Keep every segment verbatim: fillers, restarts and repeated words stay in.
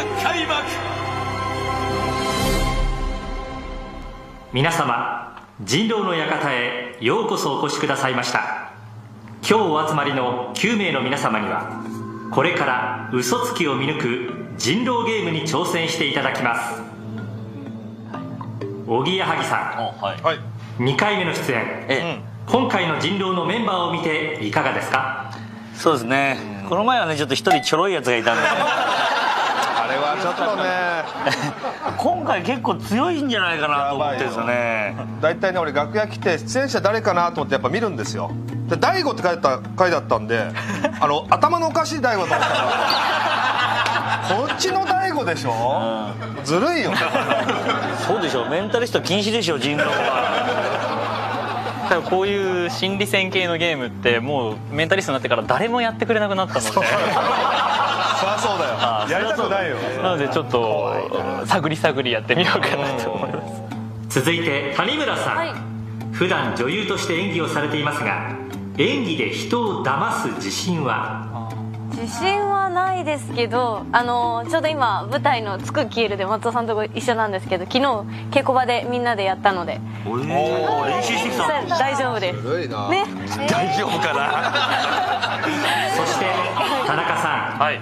開幕。 皆様、人狼の館へようこそお越しくださいました。今日お集まりのきゅうめいの皆様には、これから嘘つきを見抜く人狼ゲームに挑戦していただきます。おぎやはぎさん、はい、にかいめの出演、ええ、今回の人狼のメンバーを見ていかがですか？ そうですね、この前はねちょっと一人ちょろいやつがいたんであれはちょっとね今回結構強いんじゃないかなと思ってるんですよね。 大体ね俺楽屋来て出演者誰かなと思ってやっぱ見るんですよ。で大悟って書いてた回だったんであの頭のおかしい大悟と思ったらこっちの大悟でしょ、うん、ずるいよそうでしょ、メンタリスト禁止でしょ人狼は。 多分こういう心理戦系のゲームってもうメンタリストになってから誰もやってくれなくなったのでそりゃそうだよ、あやりたくないよ。 なのでちょっと探り探りやってみようかなと思います。 続いて谷村さん、はい、普段女優として演技をされていますが、演技で人を騙す自信は？ 自信はないですけど、あのちょうど今舞台の「つく消える」で松尾さんと一緒なんですけど、昨日稽古場でみんなでやったので、 おー練習してきた。 大丈夫です。 ずるいな、 ね、 大丈夫かなそして田中さん、 はい、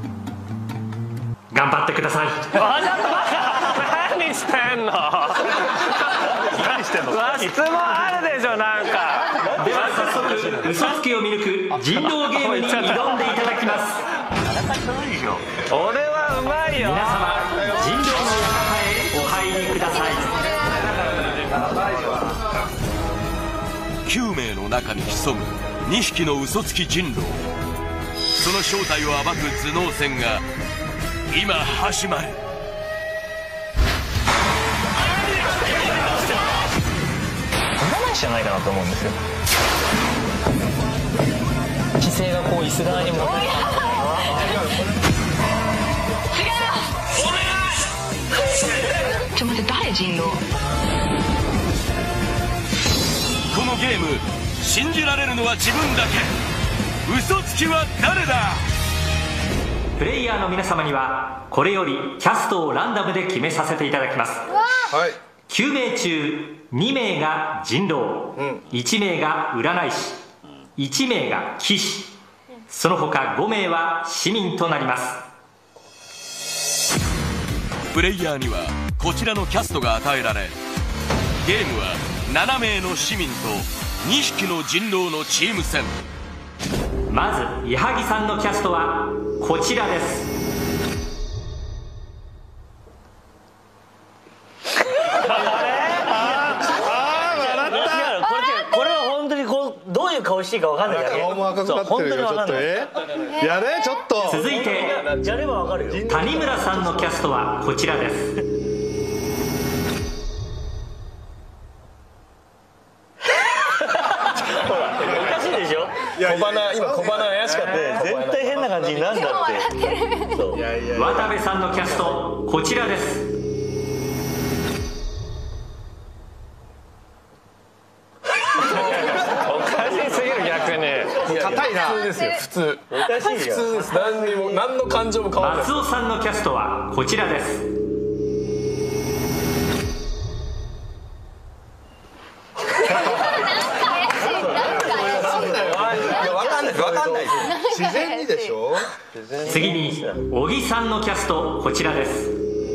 頑張ってください。 あ、ちょっと待って何してんの何してんの質問あるでしょ、なんか。 では早速嘘つきを見抜く人狼ゲームに挑んでいただきます。 俺はうまいよ。 皆様、人狼の館へお入りください。きゅうめいの中に潜むにひきの嘘つき人狼、その正体を暴く頭脳戦が今始まる。 占い師じゃないかなと思うんですよ。規制がこう椅子側にも違う。 ちょっと待って、誰人狼？ このゲーム信じられるのは自分だけ。嘘つきは誰だ？ プレイヤーの皆様にはこれよりキャストをランダムで決めさせていただきます。 はい、 きゅうめい中にめいが人狼、うん、いちめいが占い師、いちめいが騎士、その他ごめいは市民となります。 プレイヤーにはこちらのキャストが与えられ、ゲームはななめいの市民とにひきの人狼のチーム戦。 まず矢作さんのキャストはこちらです。 どういう顔していいか分かんないから。 顔も赤くなってるよ。ちょっとえやれちょっと。 続いてやれば分かるよ。 谷村さんのキャストはこちらです。 ほらおかしいでしょ。小鼻、今小鼻怪しかった。絶対変な感じになるんだって。 渡部さんのキャストこちらです。 硬いな。 普通ですよ、普通。 おかしいよ。 普通です。何にも何の感情も変わらない。 松尾さんのキャストはこちらです。 分かんない。自然にでしょ。 次に小木さんのキャストこちらです。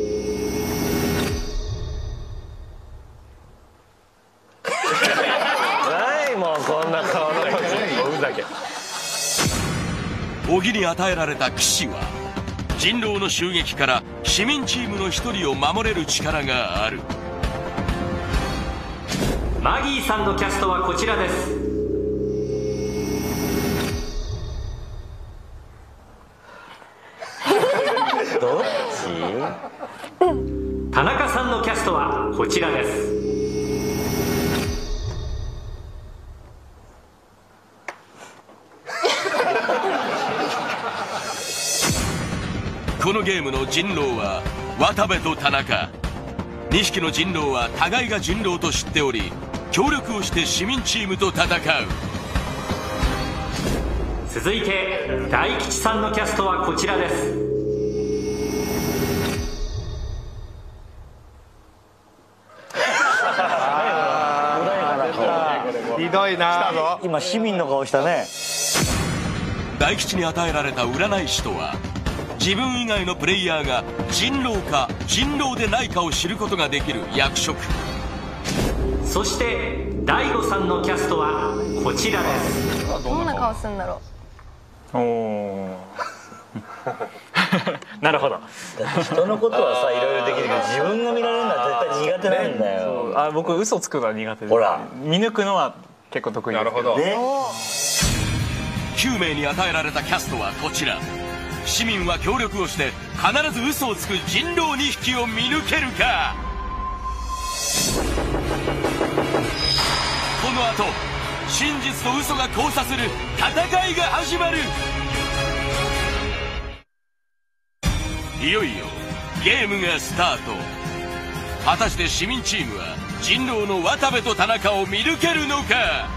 ないもんこんな顔の時。 小木に与えられた騎士は人狼の襲撃から市民チームの一人を守れる力がある。 マギーさんのキャストはこちらです。 どっち？田中さんのキャストはこちらです。 このゲームの人狼は渡部と田中。にひきの人狼は互いが人狼と知っており、協力をして市民チームと戦う。 続いて大吉さんのキャストはこちらです。 あ今市民の顔したね。 大吉に与えられた占い師とは、自分以外のプレイヤーが人狼か人狼でないかを知ることができる役職。 そして大悟さんのキャストはこちらです。 どんな顔するんだろおおなるほど。 人のことはさいろいろできるけど自分が見られるのは絶対苦手なんだよ。 あ、僕嘘つくのは苦手です。 ほら見抜くのは結構得意です。なるほど。 ね、 きゅうめいに与えられたキャストはこちら。市民は協力をして必ず嘘をつく人狼にひきを見抜けるか。この後真実と嘘が交差する戦いが始まる。いよいよゲームがスタート。果たして市民チームは人狼の渡部と田中を見抜けるのか。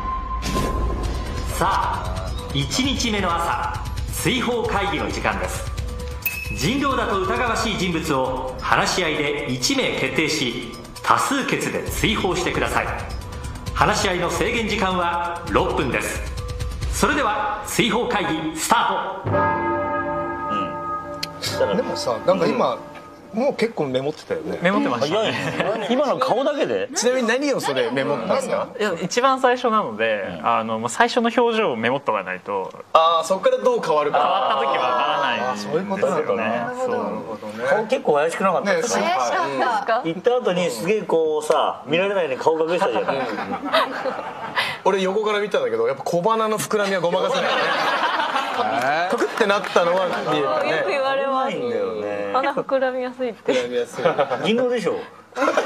さあいちにちめの朝、追放会議の時間です。人狼だと疑わしい人物を話し合いでいちめい決定し、多数決で追放してください。話し合いの制限時間はろっぷんです。それでは追放会議スタート。 でもさ、なんか今、もう結構メモってたよね。 メモってました早いね。今の顔だけで。 ちなみに何をそれメモったんですか？ いや一番最初なので、あのもう最初の表情をメモっとかないとああ、そこからどう変わるか。 変わった時はわからないんですよね。 そういうことなんだね。 なるほど。 顔結構怪しくなかったですか？ 怪しかったです行った後にすげえこうさ見られないように顔隠したじゃない。 俺横から見たんだけど、やっぱ小鼻の膨らみはごまかせないね。カクってなったのは見えたね。 よく言われます。 ないんだよね。 鼻膨らみやすいって。 膨らみやすい。 人狼でしょ。 あれ？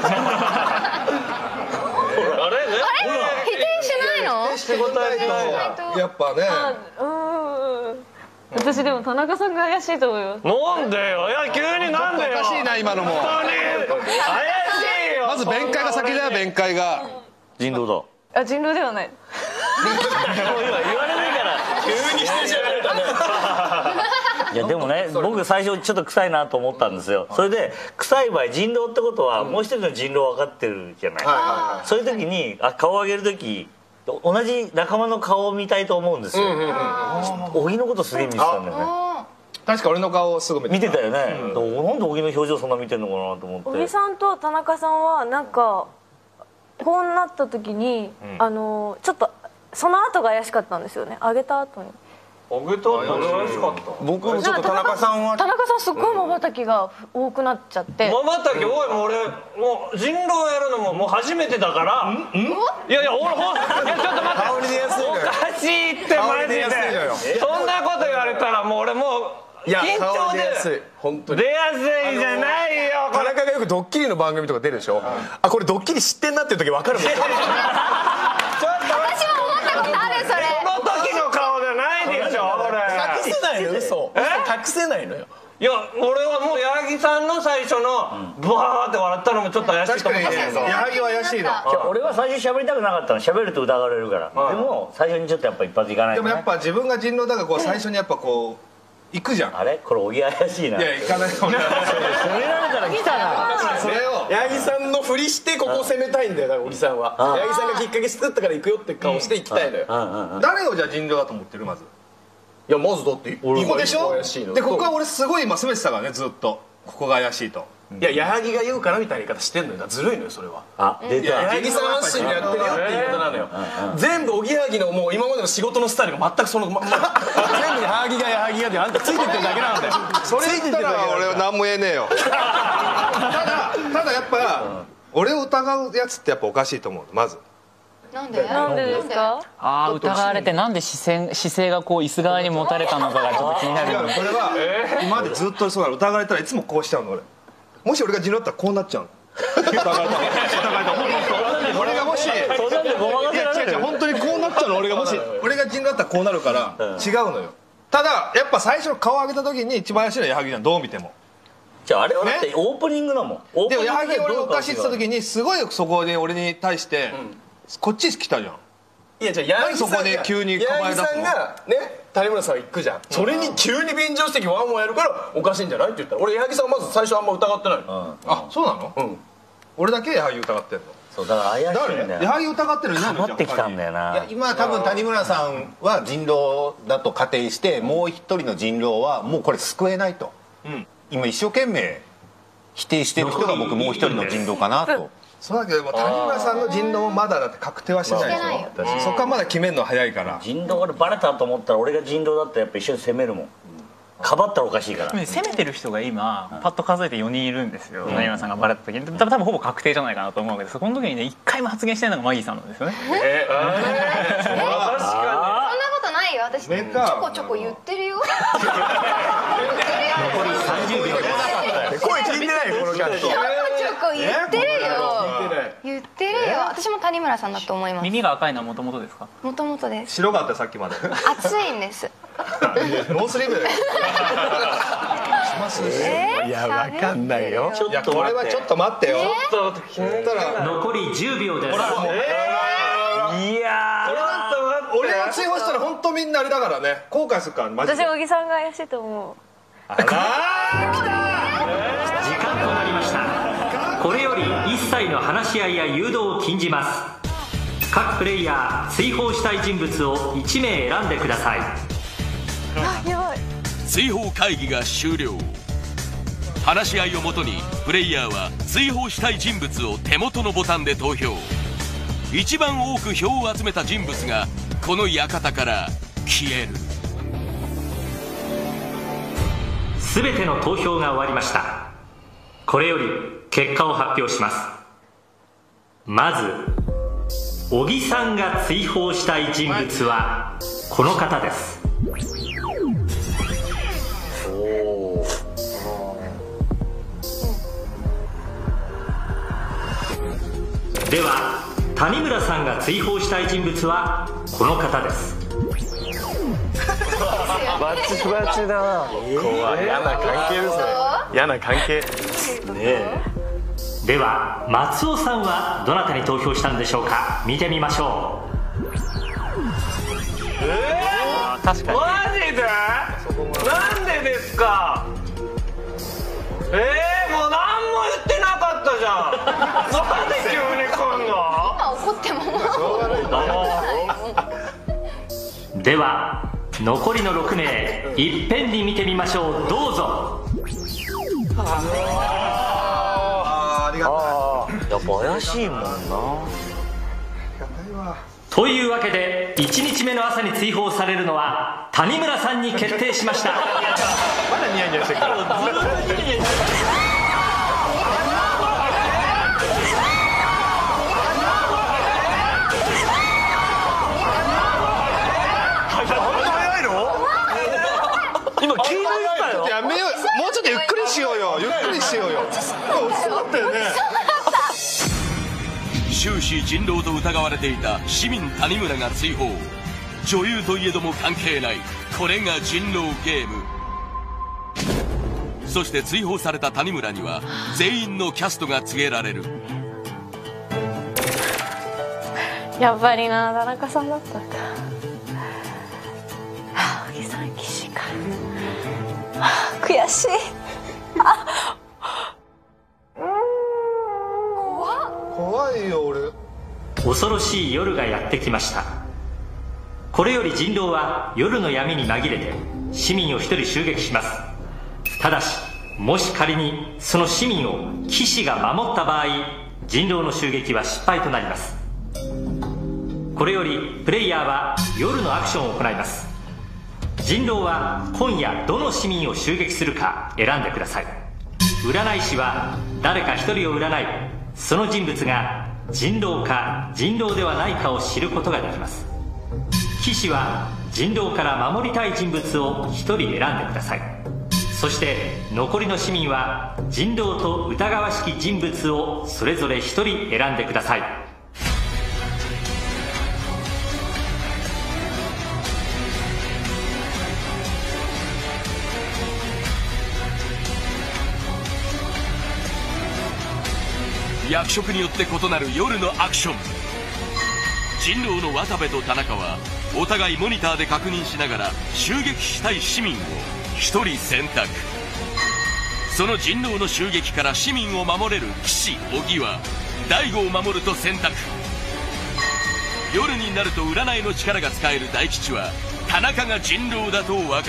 否定しないの？ 仕事やっぱね。 うーん。私でも田中さんが怪しいと思います。 なんでよ。いや急になんでよ。 おかしいな今のも。 怪しいよ。 まず弁解が先だよ、弁解が。 人狼だ。 あ、人狼ではない。 言われないから急にしてしまったね。いやでもね、僕最初ちょっと臭いなと思ったんですよ。それで臭い場合人狼ってことはもう一人の人狼分かってるじゃない。そういう時にあ顔上げる時同じ仲間の顔を見たいと思うんですよ。小木のことすげえ見てたんだよね。 確か俺の顔をすぐ見て見てたよね。なんで小木の表情そんな見てんのかなと思って。 小木さんと田中さんはなんかこうなった時に、あのちょっとその後が怪しかったんですよね。上げた後に。 上げた後怪しかった。 僕もちょっと田中さんは田中さんすっごい瞬きが多くなっちゃって。 瞬き、おいもう俺もう人狼やるのももう初めてだから。いやいや俺ほんいやちょっと待って。 顔に出やすいのよ。 おかしいってマジで。そんなこと言われたらもう俺もういや緊張顔に出やすいで本当に。 出やすいじゃないよ。 田中がよくドッキリの番組とか出るでしょ。あ、これドッキリ知ってんなっていう時分かるもん。 私も思ったことあるそれ。 この時の顔じゃないでしょ俺。 隠せないのよ、嘘。隠せないのよ。 いや俺はもう矢作さんの最初のブワーって笑ったのもちょっと怪しいと思ったけど。 矢作は怪しいの。 俺は最初喋りたくなかったの。喋ると疑われるから。でも最初にちょっとやっぱ一発いかないとね。 でもやっぱ自分が人狼だからこう最初にやっぱこう行くじゃん。 あれこれ小木怪しいな。 いや行かない。 攻められたら来たな。 それを八木さんのふりしてここを攻めたいんだよ、だから小木さんは。八木さんがきっかけ作ったから行くよって顔して行きたいのよ。 誰をじゃあ人狼だと思ってるまず。 いやまずだってここでしょ。 怪しいのでここは俺すごい今攻めてたからねずっと。ここが怪しいと。 いや矢作が言うからみたいな言い方してんのよ。だからずるいのよそれは。 あ出た。 矢作さん発信でやってるよって言い方なのよ。全部おぎやはぎのもう今までの仕事のスタイルが全くそのまま。全部矢作が矢作がであんたついてってるだけなんだよ。 それ言ったら俺は何も言えねえよ。ただただやっぱ俺を疑うやつってやっぱおかしいと思うまず。 なんでなんでですか？ ああ疑われてなんで視線姿勢がこう椅子側に持たれたのかがちょっと気になる。 これは今までずっとそうなの。疑われたらいつもこうしちゃうの俺。もし俺が人狼だったらこうなっちゃうの。疑われたら疑われたら俺がもしいや違う違う本当にこうなっちゃうの。俺がもし俺が人狼だったらこうなるから違うのよ。ただやっぱ最初の顔上げた時に一番怪しいのは矢作じゃんどう見ても。 じゃああれはだってオープニングだもん。 でも矢作俺おかしいって言った時にすごいそこで俺に対してこっち来たじゃん。 いやじゃあ矢作さんがそこで急に構え出すの。 矢作さんがね谷村さん行くじゃん。それに急に便乗してきワンワンやるからおかしいんじゃないって言ったら俺矢作さんはまず最初あんま疑ってないの。 あそうなの。うん俺だけ矢作疑ってんの。 そうだから怪しいんだよ。 矢作疑ってるのいないの？ かばってきたんだよいやな。 今多分谷村さんは人狼だと仮定して、もう一人の人狼はもうこれ救えないと、うん、今一生懸命否定してる人が僕もう一人の人狼かなと。 そうだけど谷村さんの人狼もまだだって確定はしてないでしょ。そこはまだ決めるの早いから。 人狼がバレたと思ったら俺が人狼だったらやっぱ一緒に攻めるもん。かばったらおかしいから。 攻めてる人が今パッと数えてよにんいるんですよ。谷村さんがバレた時に多分ほぼ確定じゃないかなと思うわけで、そこの時にね一回も発言してないのがマギーさんなんですよね。 えー、確かにそんなことないよ。私ちょこちょこ言ってるよ。 残りさんじゅうびょうです。 声聞いてないよこのキャラ。 ちょこちょこ言ってるよ。言ってるよ。私も谷村さんだと思います。 耳が赤いのはもともとですか？ もともとです。 白かったさっきまで。 暑いんです。 ノースリーブで。 いやわかんないよ。 いやこれはちょっと待ってよ。ちょっと決めたら残りじゅうびょうです。 いや俺を追放したら本当みんなあれだからね、後悔するからマジで。 私小木さんが怪しいと思う。 あらー来た時間となりました。これより一切の話し合いや誘導を禁じます。各プレイヤー追放したい人物をいちめい選んでください。 あ、やばい。 追放会議が終了。話し合いをもとにプレイヤーは追放したい人物を手元のボタンで投票。一番多く票を集めた人物がこの館から消える。 全ての投票が終わりました。これより結果を発表します。まず小木さんが追放したい人物はこの方です。では谷村さんが追放したい人物はこの方です。 バチバチだな。怖い。嫌な関係ですね。嫌な関係。ねえ。 では松尾さんはどなたに投票したんでしょうか。見てみましょう。えー、確かに。マジで？なんでですか。えー、もう何も言ってなかったじゃん。なんで急に来んの？ 今怒ってもでは残りのろくめいいっぺんに見てみましょう。どうぞ。 あありがたい。 やっぱ怪しいもんな。 というわけでいちにちめの朝に追放されるのは谷村さんに決定しました。 まだニヤニヤしてるから。ずっとニヤニヤしてる。 今気抜いたよ。やめよう。もうちょっとゆっくりしようよ。ゆっくりしようよ。そうだったよね。 終始人狼と疑われていた市民谷村が追放。女優といえども関係ない。これが人狼ゲーム。そして追放された谷村には全員のキャストが告げられる。 やっぱりな、田中さんだったか。小木さん岸か。悔しい。あ、 怖っ。 怖いよ俺。 恐ろしい夜がやってきました。これより人狼は夜の闇に紛れて市民を一人襲撃します。ただしもし仮にその市民を騎士が守った場合、人狼の襲撃は失敗となります。これよりプレイヤーは夜のアクションを行います。人狼は今夜どの市民を襲撃するか選んでください。占い師は誰か一人を占い、その人物が人狼か人狼ではないかを知ることができます。騎士は人狼から守りたい人物を一人選んでください。そして残りの市民は人狼と疑わしき人物をそれぞれ一人選んでください。 役職によって異なる夜のアクション。人狼の渡部と田中はお互いモニターで確認しながら襲撃したい市民を一人選択。その人狼の襲撃から市民を守れる騎士小木は大悟を守ると選択。夜になると占いの力が使える大吉は田中が人狼だと分かった。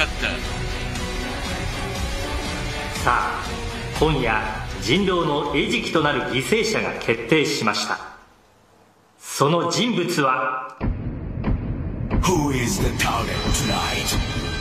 さあ今夜人狼の餌食となる犠牲者が決定しました。その人物は Who is the target tonight?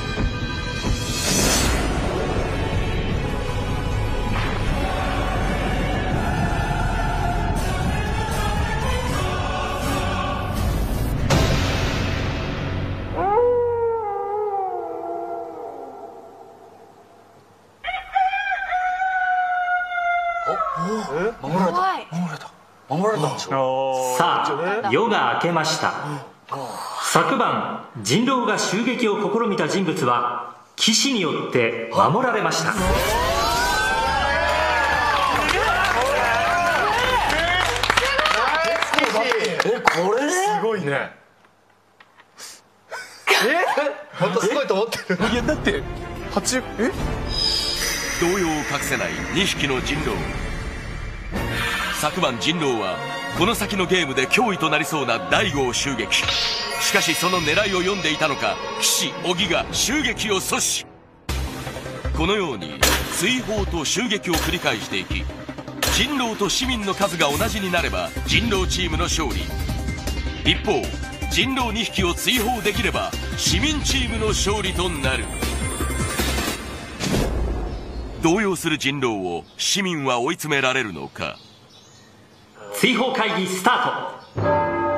さあ夜が明けました。昨晩人狼が襲撃を試みた人物は騎士によって守られました。 えこれすごいね。え本当すごいと思ってる。いやだって八え動揺を隠せないにひきの人狼。昨晩人狼はこの先のゲームで脅威となりそうな大悟を襲撃。しかしその狙いを読んでいたのか騎士小木が襲撃を阻止。このように追放と襲撃を繰り返していき、人狼と市民の数が同じになれば人狼チームの勝利。一方人狼にひきを追放できれば市民チームの勝利となる。動揺する人狼を市民は追い詰められるのか。 追放会議スタート。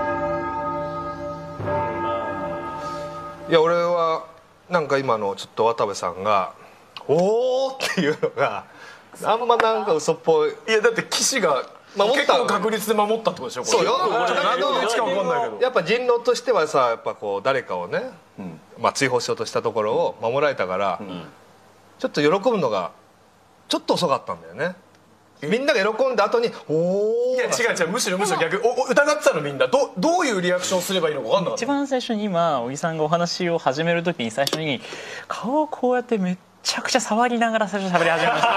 いや俺はなんか今のちょっと渡部さんが「おー」っていうのがあんまなんか嘘っぽい。 いやだって騎士が守った結構確率で守ったってことでしょ。 そうよ。 何の位置か分かんないけどやっぱ人狼としてはさ、やっぱこう誰かをね、まあ追放しようとしたところを守られたから、ちょっと喜ぶのがちょっと遅かったんだよね。みんなが喜んだ後に「おー」。 いや違う違う、むしろむしろ逆。おお疑ってたのみんな。どどういうリアクションすればいいのか分かんなかった。 一番最初に今小木さんがお話を始める時に最初に顔をこうやってめっちゃくちゃ触りながら最初喋り始めました。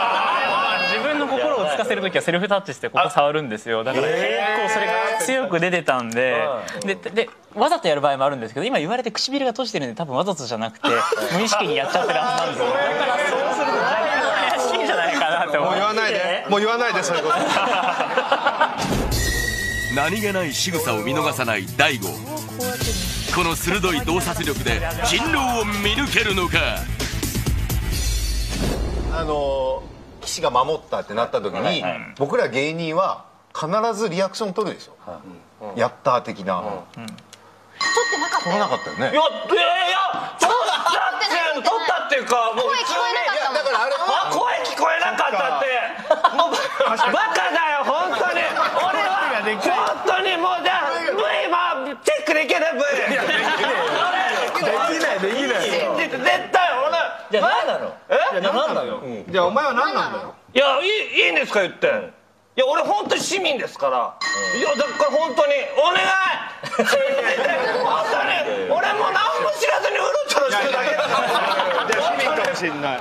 自分の心をつかせる時はセルフタッチしてここ触るんですよ。だから結構それが強く出てたんで、ででわざとやる場合もあるんですけど、今言われて唇が閉じてるんで多分わざとじゃなくて無意識にやっちゃってるはずなんですよ。だからそうすると怪しいんじゃないかなって思う。 もう言わないで、もう言わないでそういうこと。 何気ない仕草を見逃さない大悟。この鋭い洞察力で人狼を見抜けるのか。 あの騎士が守ったってなった時に僕ら芸人は必ずリアクション取るでしょ。やったー的な。 撮ってなかったよ。 取らなかったよね。 いやいやいや取ったって取ったっていうかもう声聞こえなかったもん。 だからあれあ声聞こえなかったってもうバカだよ本当に。俺は本当にもうじゃあ V もチェックできない V できないできない絶対俺じゃあ何なの。 えじゃあ何なの。 じゃあお前は何なんだよ。 いやいいいいんですか言って。いや俺本当に市民ですから。いやだから本当にお願い本当に俺も何も知らずにうろちょろしてるだけだから市民かもしれない。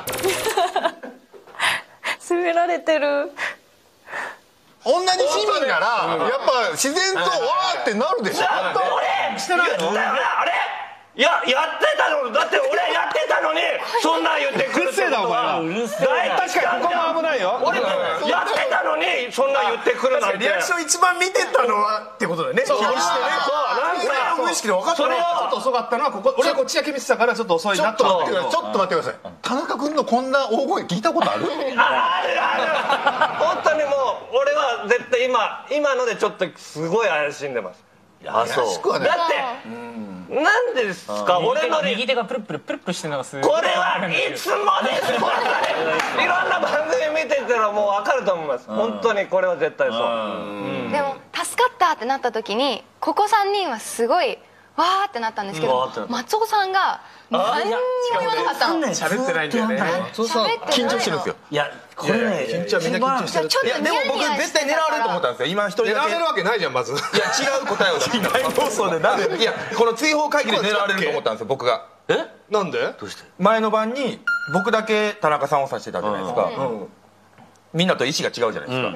責められてる。 同じ市民ならやっぱ自然とわーってなるでしょ。 だって俺言ったよなあれ。いややってたのだって俺やってたのにそんなん言ってくるってことは大確かにここも危ないよ。 俺やってたのにそんなん言ってくるなんて。 リアクション一番見てたのはってことだよね。気にしてね。 そうなんか無意識で分かった。 それをちょっと遅かったのはここ。俺はこっちだけ見てたからちょっと遅いちょなとっと待ってください。 思ってちょっと待ってください。田中君のこんな大声聞いたことある？ あるある本当にもう俺は絶対今今のでちょっとすごい怪しんでます。 あそう。 怪しくはない。 だってなんでですか俺の右手がプルプルプルプルしてるのがすごい。 これはいつもです本当にいろんな番組見てたらもう分かると思います。本当にこれは絶対そう。 でも助かったってなった時にここさんにんはすごいわーってなったんですけど、松尾さんが何にも言わなかったの。 喋ってないんだよね。緊張してるんですよ。 いやこれね緊張みんな緊張してる。いやでも僕絶対狙われると思ったんですよ。今一人だけ。 狙われるわけないじゃんまず。 いや違う答えを出した。違う放送でなんで。いやこの追放会議で狙われると思ったんですよ僕が。 えなんで？ どうして。 前の晩に僕だけ田中さんを指してたじゃないですか。みんなと意思が違うじゃないですか。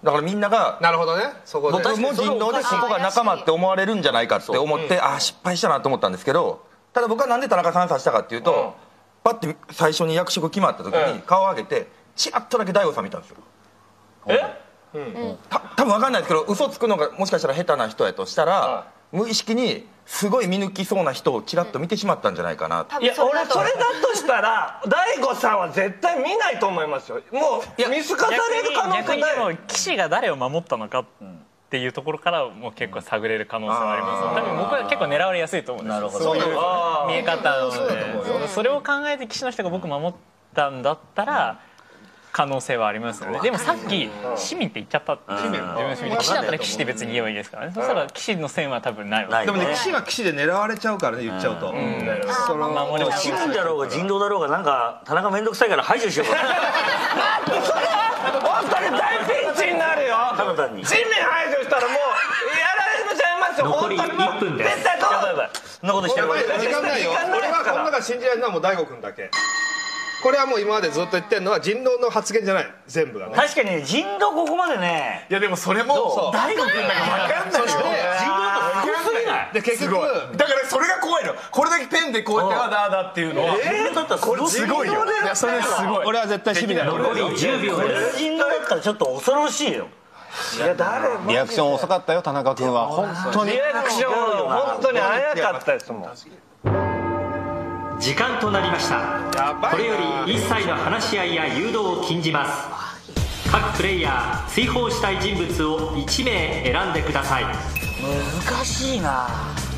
だからみんながなるほどね、そこで僕も人狼でここが仲間って思われるんじゃないかって思って、ああ失敗したなと思ったんですけど、ただ僕はなんで田中さん刺したかっていうと、パッて最初に役職決まった時に顔を上げてチラッとだけ大悟さん見たんですよ。 えた多分分かんないですけど、嘘つくのがもしかしたら下手な人やとしたら、無意識にすごい見抜きそうな人をチラッと見てしまったんじゃないかな。 いや俺それだとしたら大悟さんは絶対見ないと思いますよ。もう見透かされる可能性逆にでも騎士が誰を守ったのかっていうところからもう結構探れる可能性はあります。多分僕は結構狙われやすいと思うんですよ。そういう見え方なので、それを考えて騎士の人が僕守ったんだったら可能性はありますよね。でもさっき市民って言っちゃった。市民、自分の市民。騎士だったら騎士で別に言えばいいですからね。そしたら騎士の線は多分ないわけでもね、騎士が騎士で狙われちゃうからね、言っちゃうと。 その守れ市民だろうが人狼だろうが、なんか田中めんどくさいから排除しようかな。 待ってそれは本当に大ピンチになるよ。 ただ単に市民排除したらもうやられちゃいますよ。 残りいっぷんです。 絶対やばいやばい、そんなことしてるわけ時間ないよ。俺はこの中信じられるのはもう大悟くんだけ。これはもう今までずっと言ってるのは人狼の発言じゃない、全部がね。 確かにね、人狼ここまでね、 いやでもそれも大悟くんだけ分かんないよ。 そして人狼だとすぎない。 で結局だからそれが怖いの。これだけペンでこうやってあだあだっていうのは人狼だったらこれすごいよ。いやそれすごい。 俺は絶対市民だよ。 残りじゅうびょうです。 人狼だったらちょっと恐ろしいよ。 いや誰もリアクション遅かったよ田中君は。本当にリアクション本当に早かったですもん。 時間となりました。これより一切の話し合いや誘導を禁じます。各プレイヤー追放したい人物をいちめい選んでください。 難しいな。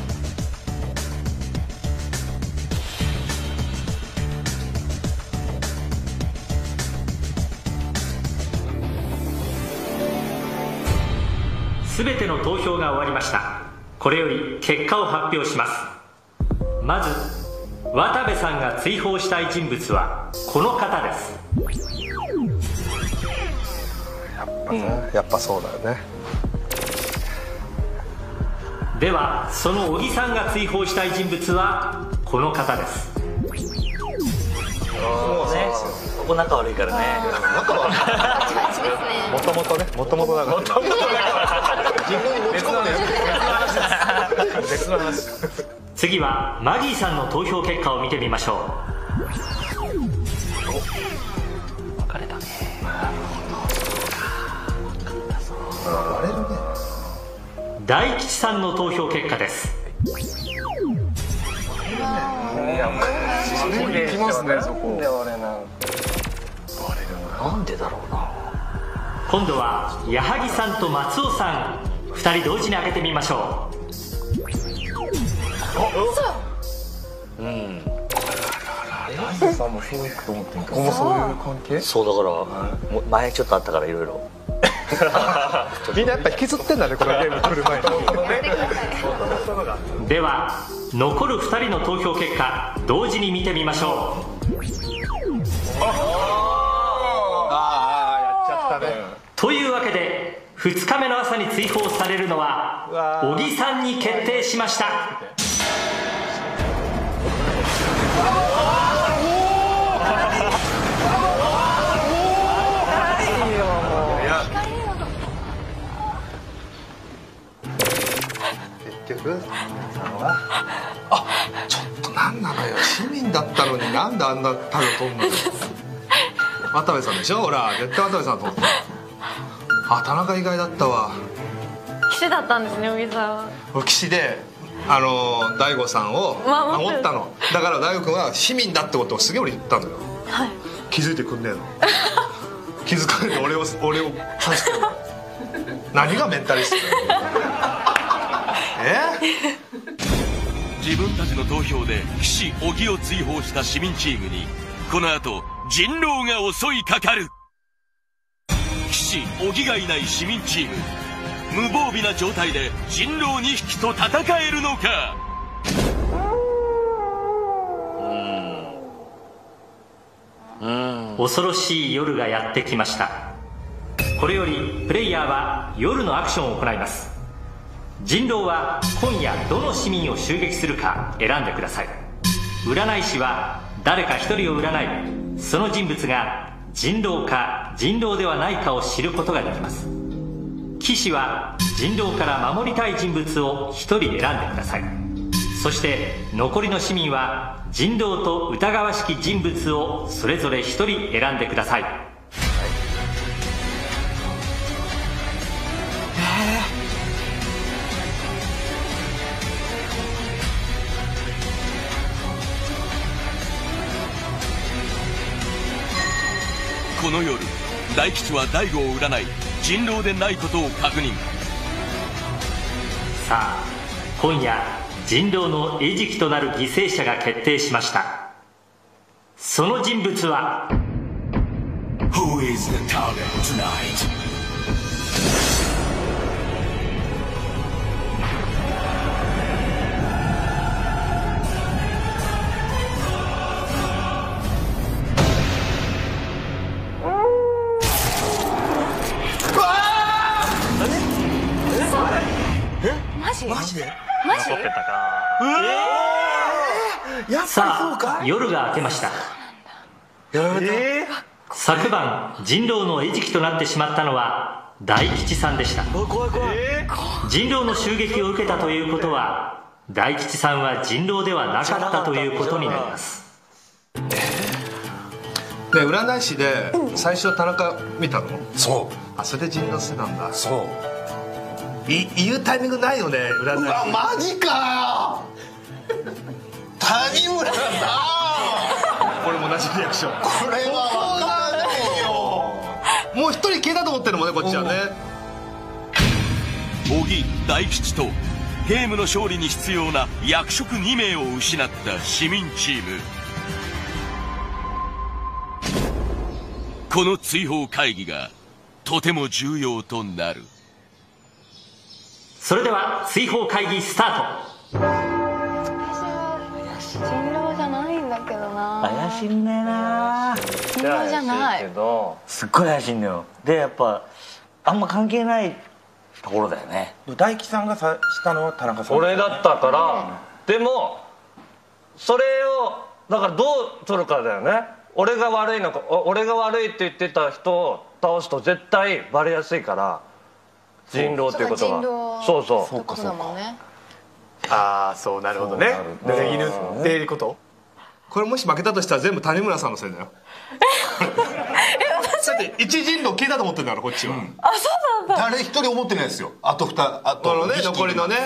すべての投票が終わりました。これより結果を発表します。まず渡部さんが追放したい人物はこの方です。 やっぱね、やっぱそうだよね。 ではその小木さんが追放したい人物はこの方です。 もうね、ここ仲悪いからね。 もともとね、もともとだから。もともとだから自分に持ち込むね。別の話。 次はマギーさんの投票結果を見てみましょう。分かれたね。 割れるね。 大吉さんの投票結果です。 いきますねそこ。 なんでだろうな。 今度は矢作さんと松尾さんふたり同時に開けてみましょう。 うん大悟さんもそういくと思ってんけど、ここもそういう関係？ そうだからもう前ちょっとあったからいろいろ。 みんなやっぱ引きずってんだね、このゲーム来る前に。 では残るふたりの投票結果同時に見てみましょう。 ああ、やっちゃったね。 というわけでふつかめの朝に追放されるのは小木さんに決定しました。 結局あ、ちょっとなんなのよ、市民だったのになんであんなタグ取んのよ。渡部さんでしょ、ほら絶対渡部さん取った。あ、田中意外だったわ。 騎士だったんですね、小木さんは。 騎士であの大悟さんを守ったのだから、大悟君は市民だってことをすげえ俺言ったのよ、はい、気づいてくんねえの。気づかれて俺を俺を刺してる。何がメンタリストだよ。え自分たちの投票で騎士小木を追放した市民チームにこの後人狼が襲いかかる。騎士小木がいない市民チーム、無防備な状態で人狼にひきと戦えるのか。 恐ろしい夜がやってきました。これよりプレイヤーは夜のアクションを行います。人狼は今夜どの市民を襲撃するか選んでください。占い師は誰か一人を占い、その人物が人狼か人狼ではないかを知ることができます。 騎士は人狼から守りたい人物をひとり選んでください。そして残りの市民は人狼と疑わしき人物をそれぞれひとり選んでください。 この夜、大吉は大悟を占い人狼でないことを確認。 さあ、今夜人狼の餌食となる犠牲者が決定しました。その人物は Who is the target tonight? マジマジでマジ残ってたか。 やっぱりそうさかあ、夜が明けました。 やられた、 昨晩人狼の餌食となってしまったのは大吉さんでした。 怖い怖い怖い、 人狼の襲撃を受けたということは大吉さんは人狼ではなかったということになります。 で占い師で最初田中見たの？ そうあ、それで人狼してたんだ。 そうい言うタイミングないよね、占い師。 うわマジかよ谷村さん俺も同じリアクション。 これは分からないよ。 もう一人消えたと思ってるもんね、こっちはね。 小木、大吉とゲームの勝利に必要な役職に名を失った市民チーム。この追放会議がとても重要となる。 それでは追放会議スタート。 私は人狼じゃないんだけどな。 怪しいんだよな。 人狼じゃない。 すっごい怪しいんだよ。でやっぱあんま関係ないところだよね。 大吉さんがさしたのは田中さん。 俺だったから、でもそれをだからどう取るかだよね。俺が悪いのか、お俺が悪いって言ってた人を倒すと絶対バレやすいから人狼っていうことは。そうそうそうかそうか。 ああ、そう、なるほどね。濡れ衣っていうこと。 これもし負けたとしたら全部谷村さんのせいだよ。だって一人狼消えたと思ってるんだからこっちは。 あ、そうなんだ。 誰一人思ってないですよ。あと二あとこのね残りのね。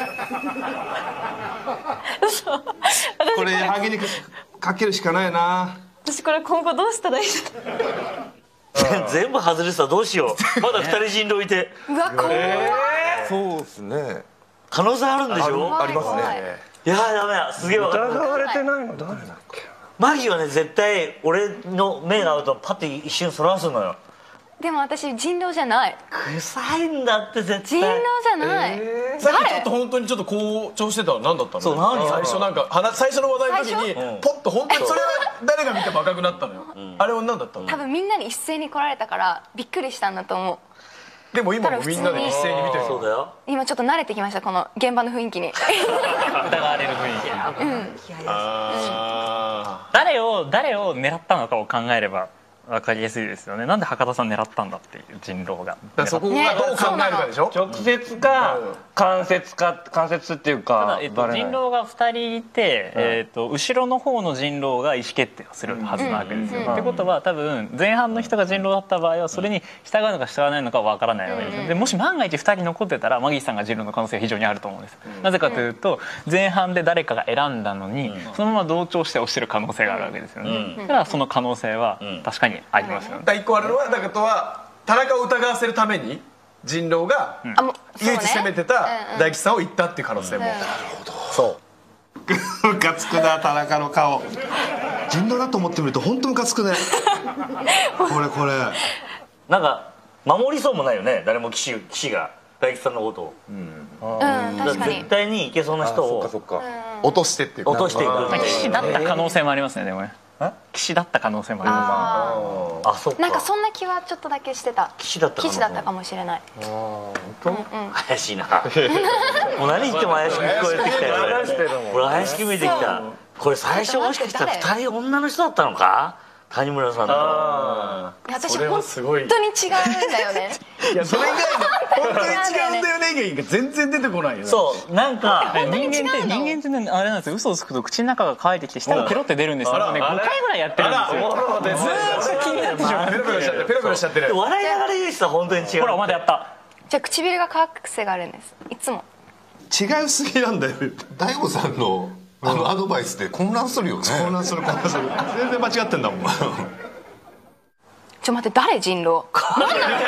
これハゲにかけるしかないな。 私これ今後どうしたらいいの？ 全部外れてたらどうしよう。まだふたり人狼いて。 うわ怖い。 そうですね。 可能性あるんでしょ。 ありますね。 いやーダメだ。すげえ分か疑われてないの誰だっけ。 マギーはね絶対俺の目が合うとパッて一瞬そらすのよ。 でも私人狼じゃない。 臭いんだって絶対。 人狼じゃない。 さっきちょっ誰と？本当にちょっと好調してたの何だったの？ そう何最初なんか話最初の話題の時に最初ポッと本当にそれは誰が見ても赤くなったのよ。あれは何だったの？ 多分みんなに一斉に来られたからびっくりしたんだと思う。 でも今もみんなで一斉に見てる。 そうだよ。 今ちょっと慣れてきましたこの現場の雰囲気に。 疑われる雰囲気。 うん。 あ誰を誰を狙ったのかを考えれば分かりやすいですよね。なんで博多さん狙ったんだっていう人狼が。 あ。そこがどう考えるかでしょ？ 直接か間接か間接っていうたかだ、えっと、人狼がふたりいて、えっと、後ろの方の人狼が意思決定をするはずなわけですよ。ってことは多分前半の人が人狼だった場合はそれに従うのか従わないのかは分からないわけですよ。でもし万が一ふたり残ってたらマギーさんが人狼の可能性が非常にあると思うんです。なぜかというと前半で誰かが選んだのにそのまま同調して押してる可能性があるわけですよね。だからその可能性は確かにありますよね。 だ一個あるのはだからとは田中を疑わせるために人狼があもう唯一攻めてた大吉さんを言ったっていう可能性も。 ムカつくな田中の顔。人狼だと思ってみると本当ムカつくね。これこれ。 なんか守りそうもないよね。誰も騎士騎士が大吉さんのことを。 うんだから確かに絶。対にいけそうな人をそっか落としてっていう落としていく。 騎士だった可能性もありますね。でもね騎士だった可能性もありまああそっか。 なんかそんな気はちょっとだけしてた。 騎士だったかな。 騎士だったかもしれない。 怪しいな。もう何言っても怪しく聞こえてきたよ俺。俺怪しく見えてきた。これ最初もしかしたらふたり女の人だったのか。 谷村さんと。 いや私本当に違うんだよね。 いやそれ以外の本当に違うんだよね芸が全然出てこないよね。 そうなんか人間って人間ってねあれなんですよ、嘘をつくと口の中が乾いてきて舌がペロって出るんですよ。ねごかいぐらいやってるんですよ。ずーっと気になってしまう。 ペロペロしちゃってペロペロしちゃってる。 笑いながら言う人は本当に違う。 ほらまだやった。 じゃあ唇が乾く癖があるんです。いつも。 違いすぎなんだよ。 大悟さんのあのアドバイスで混乱するよね。 混乱する混乱する。全然間違ってんだもん。 ちょ待って誰人狼？何なの？何なの？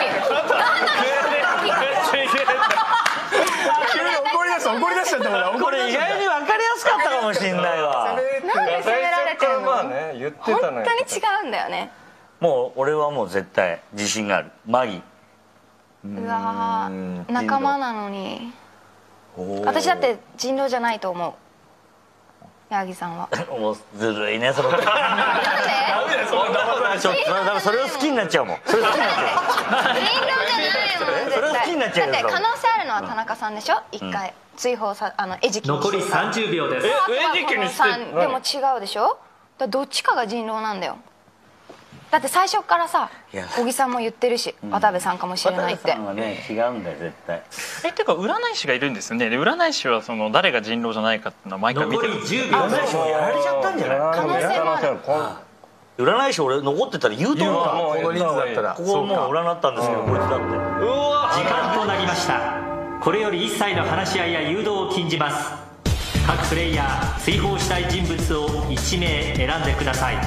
急に怒り出した怒り出しちゃったから。 これ意外に分かりやすかったかもしれないわ。 なんで責められてるの？ まあね言ってた本の当に違うんだよね。 もう俺はもう絶対自信がある。マギ。 うわー仲間なのに。私だって人狼じゃないと思う。矢作さんは。 もうずるいねその。 なんで？ ちょっとだからそれを好きになっちゃうもん。それ好きになっちゃう。 人狼じゃないもん。 それを好きになっちゃうよ。 だって可能性あるのは田中さんでしょ。一回追放さあの餌食に残りさんじゅうびょうです。 あとはこのさんでも違うでしょ。だからどっちかが人狼なんだよ。だって最初からさ小木さんも言ってるし渡部さんかもしれないって。 渡部さんはね違うんだよ絶対。 えっていうか占い師がいるんですよね。で占い師はその誰が人狼じゃないかっていうのは毎回見てる。 残りじゅうびょう。 占い師もやられちゃったんじゃない？ 可能性もある。 占い師俺残ってたら言うと思った。 この人数だったらここもう占ったんですけどこいつだって。 時間となりました。これより一切の話し合いや誘導を禁じます。各プレイヤー追放したい人物をいちめい選んでください。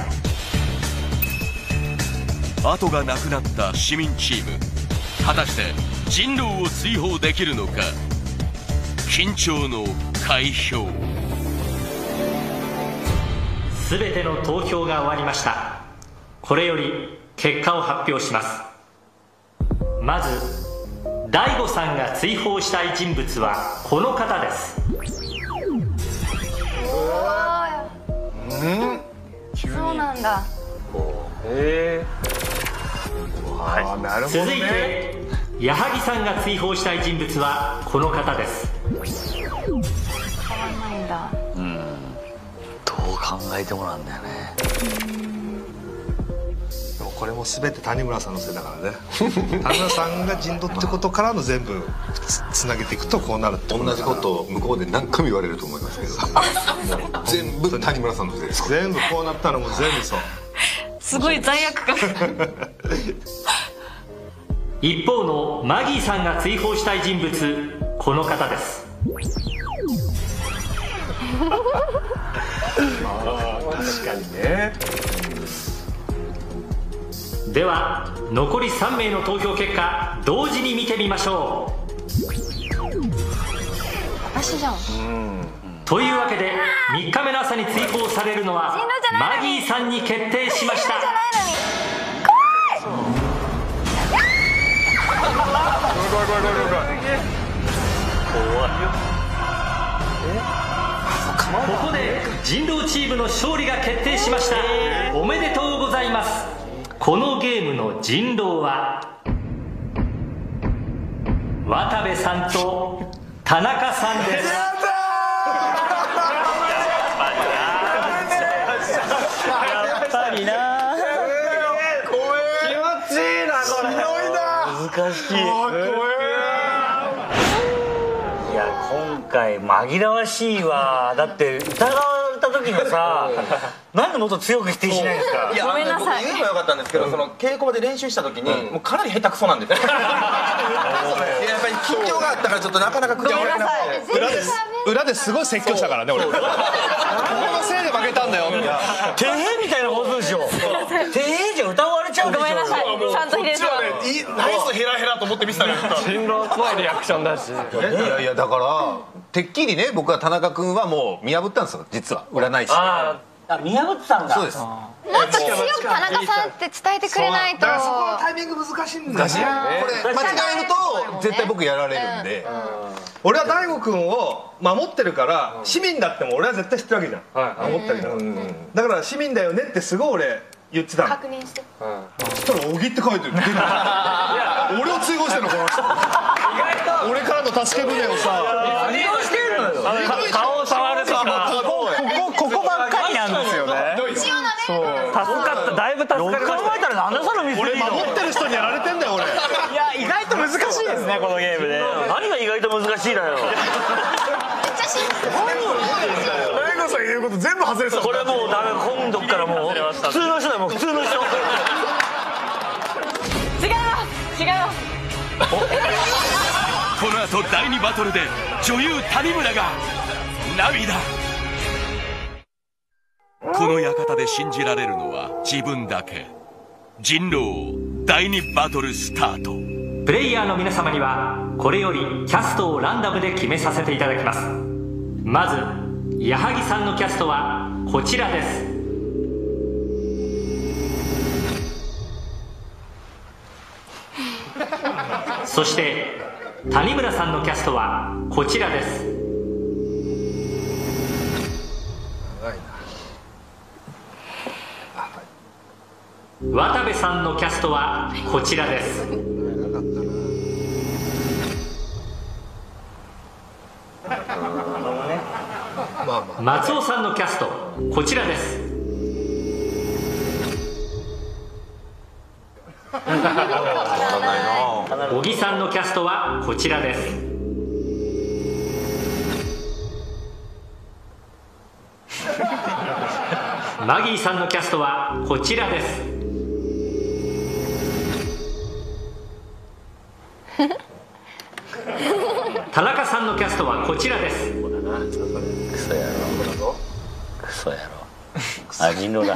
後がなくなった市民チーム、果たして人狼を追放できるのか。緊張の開票。 すべての投票が終わりました。これより結果を発表します。まず大悟さんが追放したい人物はこの方です。 うんそうなんだ。 えあなるほど続いて矢作さんが追放したい人物はこの方です。 変わんないんだ。 うんどう考えてもなんだよね。 でもこれも全て谷村さんのせいだからね。谷村さんが人狼ってことからの全部つ, つなげていくとこうなるってこと同じことを向こうで何回も言われると思いますけど全部谷村さんのせいです。 全部こうなったのも全部そう。 すごい罪悪感。 一方のマギーさんが追放したい人物この方です。 確かにね。 では残りさんめいの投票結果同時に見てみましょ私じゃん。 う。というわけでみっかめの朝に追放されるのはマギーさんに決定しました。ここで人狼チームの勝利が決定しました。おめでとうございます。このゲームの人狼は渡部さんと田中さんです。 やっぱりな。 気持ちいいなこれ。 難しい。いや今回紛らわしいわ。だって疑われた時のさなんでもっと強く否定しないんですか。 いやごめんなさい僕言えばよかったんですけど、その稽古場で練習した時に、もうかなり下手くそなんですよ。やっぱり緊張があったからちょっとなかなか口が割れなくて。 裏です裏ですごい説教したからね俺。このせいで負けたんだよ。 てへみたいなことでしょ。てへじゃ疑われちゃうでしょ。 ごめんなさい。ちゃんとヒデさん。 ナイスヘラヘラと思って見せたのよ。 人狼っぽいリアクションだし。 いやいやだからてっきりね僕は田中君はもう見破ったんですよ実は占い師。 ああ見破ってたんだ。 そうです。 もっと強く田中さんって伝えてくれないと。 だからそこのタイミング難しいんだよね。 これ間違えると絶対僕やられるんで。 俺は大悟君を守ってるから市民だっても俺は絶対知ってるわけじゃん。守ってるからだから市民だよねってすごい俺言ってたの。 確認して。 そしたら「小木」って書いてる。俺を追放してるのこの人。俺からの助け舟をさ利用してるのよ。 顔を触るとかここここばっかりなんですよね。そうかった、だいぶ助かりました。よく考えたらなんでそのミスリード。 俺守ってる人にやられてんだよ俺。 いや意外と難しいですねこのゲームで。 何が意外と難しいだよ。 大悟さん言うこと全部外れてた。 これもうダメ、今度からもう普通の人だよ、もう普通の人。 違います違います。 この後だいにバトルで女優谷村が涙。この館で信じられるのは自分だけ。人狼だいにバトルスタート。 プレイヤーの皆様にはこれよりキャストをランダムで決めさせていただきます。まず矢作さんのキャストはこちらです。そして谷村さんのキャストはこちらです。渡部さんのキャストはこちらです。松尾さんのキャストこちらです。小木さんのキャストはこちらです。マギーさんのキャストはこちらです。田中さんのキャストはこちらです。 クソ野郎クソ野郎あ、人狼だ。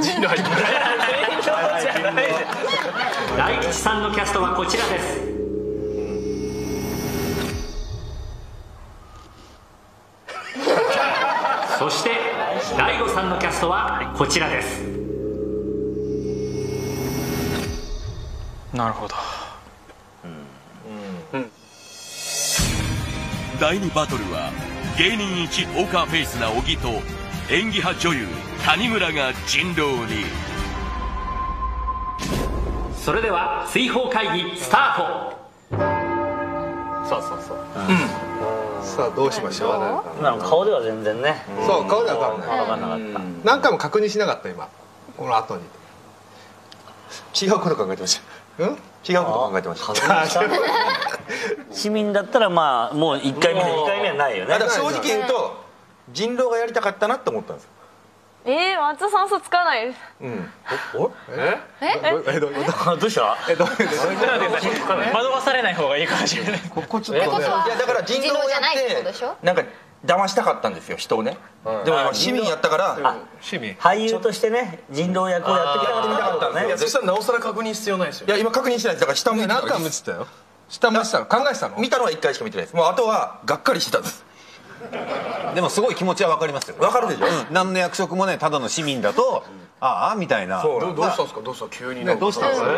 大吉さんのキャストはこちらです。そして大悟さんのキャストはこちらです。 なるほど。 だいにバトルは芸人一ポーカーフェイスな小木と演技派女優谷村が人狼に。 それでは追放会議スタート。 そうそうそう、うん、さあどうしましょう。 今の顔では全然ね。 そう顔では分かんない、 分かんなかった。 何回も確認しなかった今この後に。 違うこと考えてました。うん？違うこと考えてました。 市民だったらまあもういっかいめでにかいめはないよね。 だから正直言うと人狼がやりたかったなって思ったんですよ。 えー、松尾さん嘘つかないです。 うん。 お？え？ え？ えどうした？ えどう惑わされない方がいいかもしれない。 ここちょっとね。 いやだから人狼をやってなんか騙したかったんですよ人をね。でも今市民やったから市民俳優としてね人狼役をやってきたかったね。 いやそしたらなおさら確認必要ないですよ。 いや今確認してないです。だから下向いて何回も見てたよ。下向いてたの考えてたの？ 見たのはいっかいしか見てないです。もうあとはがっかりしてたんです。 でもすごい気持ちは分かりますよ。 分かるでしょ。 何の役職もねただの市民だとああみたいな。 どうしたんですかどうした急に。 どうしたんですか。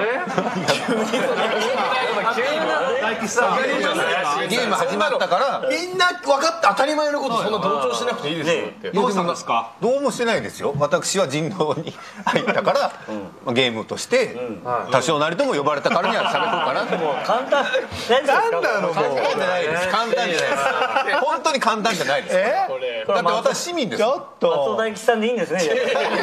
ゲーム始まったからみんな分かって当たり前のことそんな同調しなくていいですよって。 どうしたんですか。 どうもしてないですよ。私は人狼に入ったからゲームとして多少なりとも呼ばれたからには喋ろうかなと。 もう簡単なんだろうもう。 簡単じゃないです。簡単じゃないです。本当に簡単じゃないです。だって私市民です。 ちょっと松尾大吉さんでいいんですね。 違う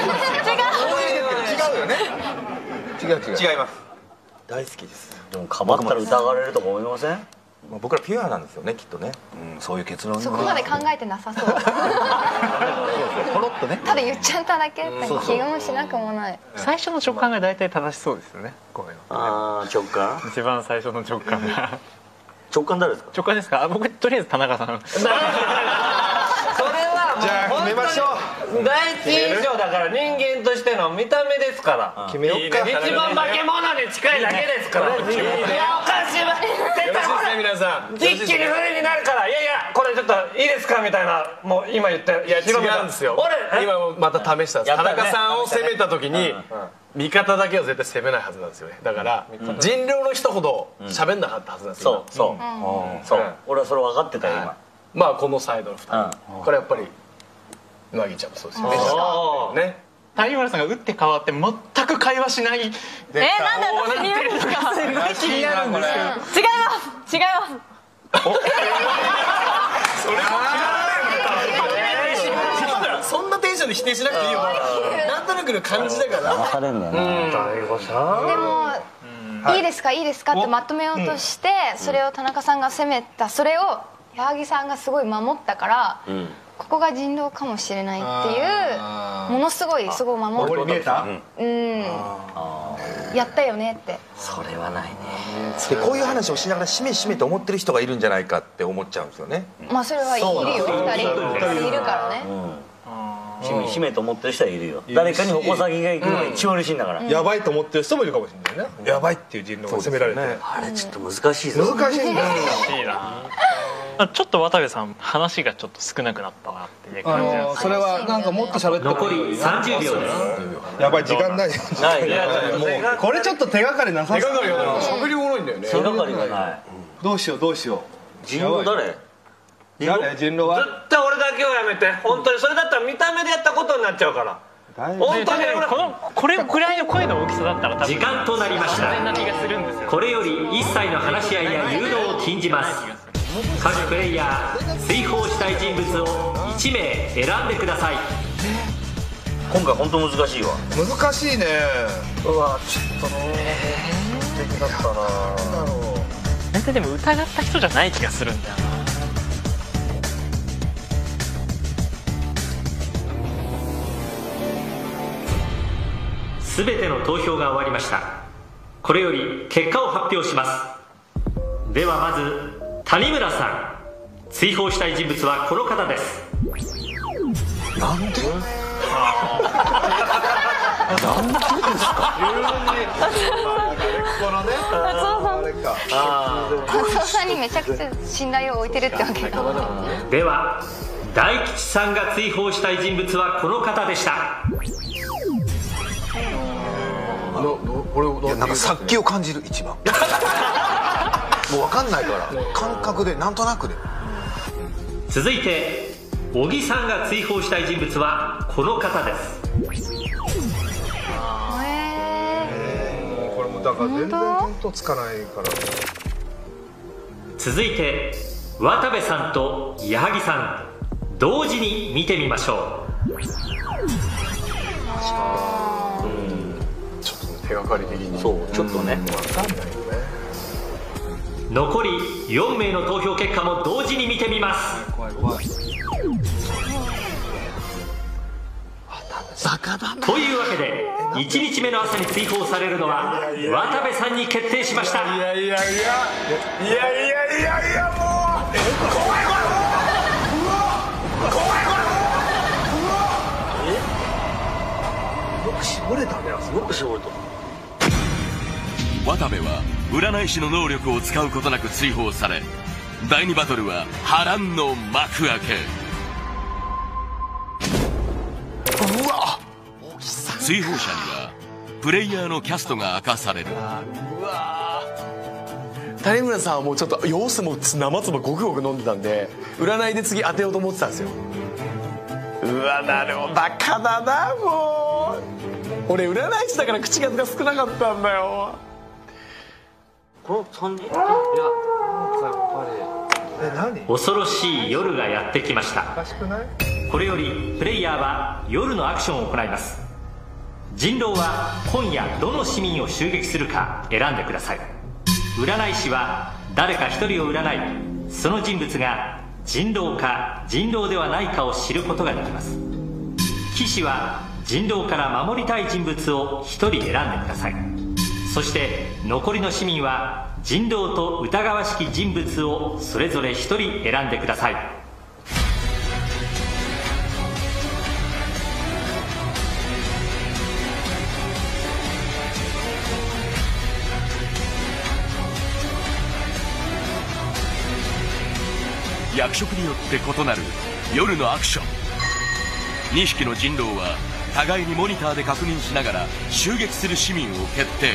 よね。違う違う違います。 大好きです。 でもかばったら疑われるとか思いません？ 僕らピュアなんですよねきっとね。 うんそういう結論。 そこまで考えてなさそう。 ポロッとね。 ただ言っちゃっただけって気がもしなくもない。 最初の直感が大体正しそうですよね。こういうの。 ああ直感？ 一番最初の直感が。 直感誰ですか？ 直感ですか？あ僕とりあえず田中さん。 それはじゃあ決めましょう。第一印象だから人間としての見た目ですから。 決めよっか。 一番化け物に近いだけですから。いやおかしいわ。絶対ほら皆さん一気に不利になるから。いやいやこれちょっといいですかみたいなもう今言って。 いや違うんですよ。今また試したんです。田中さんを攻めた時に味方だけは絶対攻めないはずなんですよね。だから人狼の人ほど喋んなかったはずなんですよ。 そうそうそう俺はそれ分かってたよ今。 まあこのサイドのふたりこれやっぱりなぎちゃんもそうですよね。ね谷村さんが打って変わって全く会話しない。えなんで私に言うんですか。 すごい気になるんですけど。 違います違います。 そんなテンションでに否定しなくていいよなんとなくの感じだから分かれんだよな大悟さんでもいいですかいいですかってまとめようとしてそれを田中さんが責めたそれを矢作さんがすごい守ったからここが人狼かもしれないっていうものすごいすごい守って見えた？ うんやったよねってそれはないねでこういう話をしながらしめしめと思ってる人がいるんじゃないかって思っちゃうんですよね。 まあそれはいるよふたりいるからねしめしめと思ってる人はいるよ誰かに矛先がいくのが一番嬉しいんだからやばいと思ってる人もいるかもしれないねやばいっていう人狼が責められてあれちょっと難しいぞ難しいんだよいいなちょっと渡部さん話がちょっと少なくなったなっていう感じなんですそれはなんかもっと喋って残りさんじゅうびょうですやばい時間ないないねもうこれちょっと手がかりなさ手そうがかりがない喋りおもろいんだよね手がかりがないどうしようどうしよ人狼誰誰人狼は絶対俺だけはやめて本当にそれだったら見た目でやったことになっちゃうから本当にこのこれくらいの声の大きさだったら多分時間となりました安全な気がするんですよこれより一切の話し合いや誘導を禁じます各プレイヤー追放したい人物をいちめい選んでください今回本当難しいわ難しいねうわちょっとね素敵だったな全然でも疑った人じゃない気がするんだよなすべての投票が終わりました。これより結果を発表します。ではまず谷村さん、追放したい人物はこの方です。 なんでなんでですかこのね松尾さんにめちゃくちゃ信頼を置いてるってわけだでは大吉さんが追放したい人物はこの方でした。 いやなんか殺気を感じる一番もう分かんないから感覚でなんとなくで続いて小木さんが追放したい人物はこの方です。 これもだから全然見当つかないから続いて渡部さんと矢作さん同時に見てみましょう。 手がかり的にそうちょっとね分かんないよね残りよんめいの投票結果も同時に見てみます。 怖い怖いバカだなというわけでいちにちめの朝に追放されるのは渡部さんに決定しました。 いやいやいやいやいやいやいやもう怖い怖い怖い怖いよく絞れたねすごく絞れた。 渡部は占い師の能力を使うことなく追放されだいにバトルは波乱の幕開け。 うわ追放者にはプレイヤーのキャストが明かされる。 うわ谷村さんはもうちょっと様子も生唾ごくごく飲んでたんで占いで次当てようと思ってたんですよ。うわなるほどバカだなもう俺占い師だから口数が少なかったんだよ。 このさんにんいやえ何恐ろしい夜がやってきました。 おかしくないこれよりプレイヤーは夜のアクションを行います。人狼は今夜どの市民を襲撃するか選んでください。占い師は誰か一人を占いその人物が人狼か人狼ではないかを知ることができます。騎士は人狼から守りたい人物を一人選んでください。そして残りの市民は人狼と疑わしき人物をそれぞれ一人選んでください。 役職によって異なる夜のアクション。にひきの人狼は互いにモニターで確認しながら襲撃する市民を決定。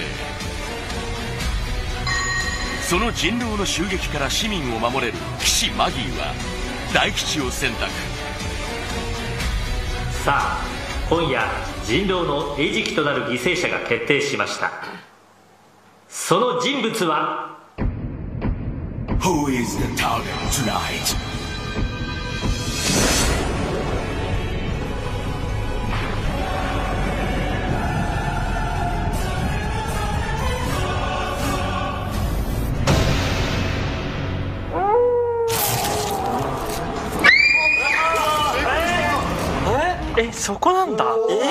その人狼の襲撃から市民を守れる騎士マギーは大吉を選択。 さあ今夜人狼の餌食となる犠牲者が決定しました。その人物は Who is the target tonight? そこなんだ。 えー、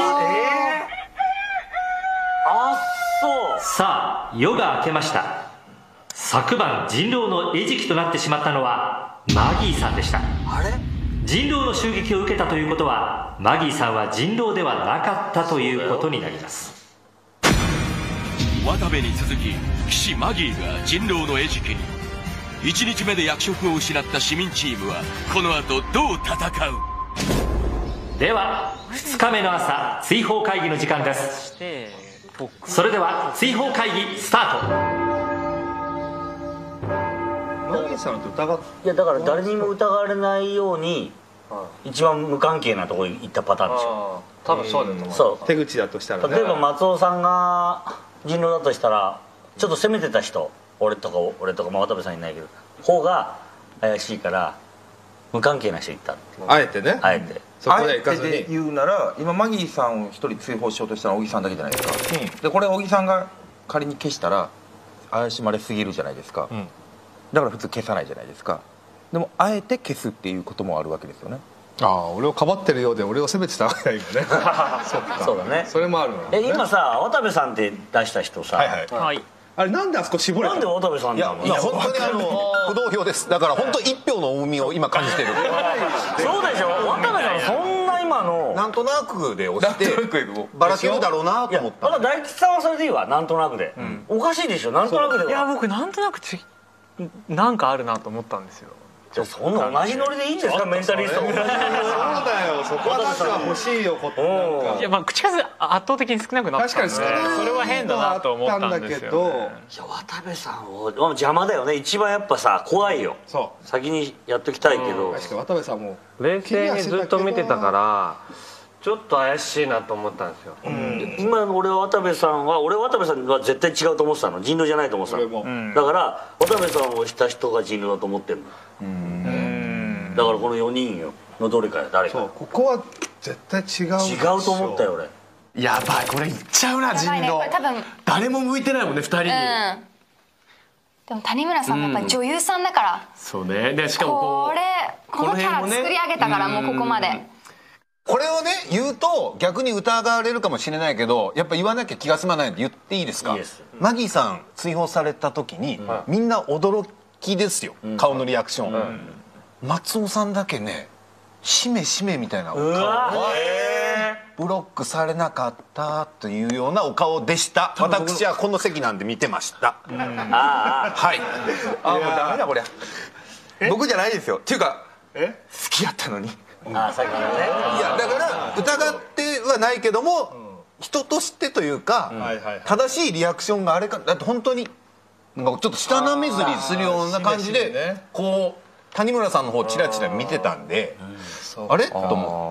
あそう。 さあ夜が明けました。昨晩人狼の餌食となってしまったのはマギーさんでした。 あれ人狼の襲撃を受けたということはマギーさんは人狼ではなかったということになります。 渡部に続き騎士マギーが人狼の餌食に。いちにちめで役職を失った市民チームはこの後どう戦う。 ではふつかめの朝追放会議の時間です。それでは追放会議スタート。 マギーさんって疑っいやだから誰にも疑われないように一番無関係なところに行ったパターンでしょ。 多分そうだと思う。 そう手口だとしたらね。 例えば松尾さんが人狼だとしたらちょっと攻めてた人、俺とか俺とか、まあ、渡部さんいないけど方が怪しいから無関係な人行ったって。 あえてね。 あえてそこあえで行かずにてで言うなら今マギーさんを一人追放しようとしたのは小木さんだけじゃないですか、うん、でこれ小木さんが仮に消したら怪しまれすぎるじゃないですか、うん、だから普通消さないじゃないですか。でもあえて消すっていうこともあるわけですよね。 ああ、俺をかばってるようで俺を責めてたわけだ今ね。そっか。 そうだね。 それもあるわ、 ね、え今さ渡部さんって出した人さ、 はいはい、はい、あれなんであそこ絞れたの？ なんで渡部さんなの？ いや本当にあの不動票です。だから本当一票の重みを今感じてる。 そうでしょ。渡部さんそんな今のなんとなくで押してばらけるだろうなと思った。 まだ大吉さんはそれでいいわ。なんとなくで、うん、おかしいでしょ。なんとなくでは。 いや僕なんとなくちなんかあるなと思ったんですよ。 そんな同じノリでいいんですかメンタリストも。そうだよ、そこは確か欲しいよことなんか。 いやまあ口数圧倒的に少なくなったんで、確かに少ないそれは変だなと思ったんですよ、ね、 いや渡部さんを邪魔だよね。一番やっぱさ怖いよ。そう先にやっときたいけど、 確かに渡部さんも冷静にずっと見てたからちょっと怪しいなと思ったんですよ、うん、 今の俺は渡部さんは俺は渡部さんは絶対違うと思ってたの。人狼じゃないと思ってたの、うん、だから渡部さんをした人が人狼だと思ってるの。うんだからこのよにんのどれか誰か。 そうここは絶対違う。 違うと思ったよ俺。 やばいこれいっちゃうな人狼、ね、多分誰も向いてないもんねふたりに、うん、 でも谷村さんもやっぱり女優さんだから、うん、 そうね。でしかもこれこのキャラ作り上げたから、もうここまでこれをね言うと逆に疑われるかもしれないけどやっぱ言わなきゃ気が済まないんで言っていいですか。いいです。マギーさん追放された時に、うん、みんな驚きですよ、うん、顔のリアクション、うん、松尾さんだけねしめしめみたいなお顔はブロックされなかったというようなお顔でした。私はこの席なんで見てました。うん、ああはいあもうダメだこりゃ僕じゃないですよっていうかえ好きやったのに。 あさっきのね。 いやだから疑ってはないけども、うん、人としてというか、うん、正しいリアクションがあれか。だって本当になんかちょっと舌なめずりするような感じで、ね、こう谷村さんの方チラチラ見てたんで、あ, あれと思って。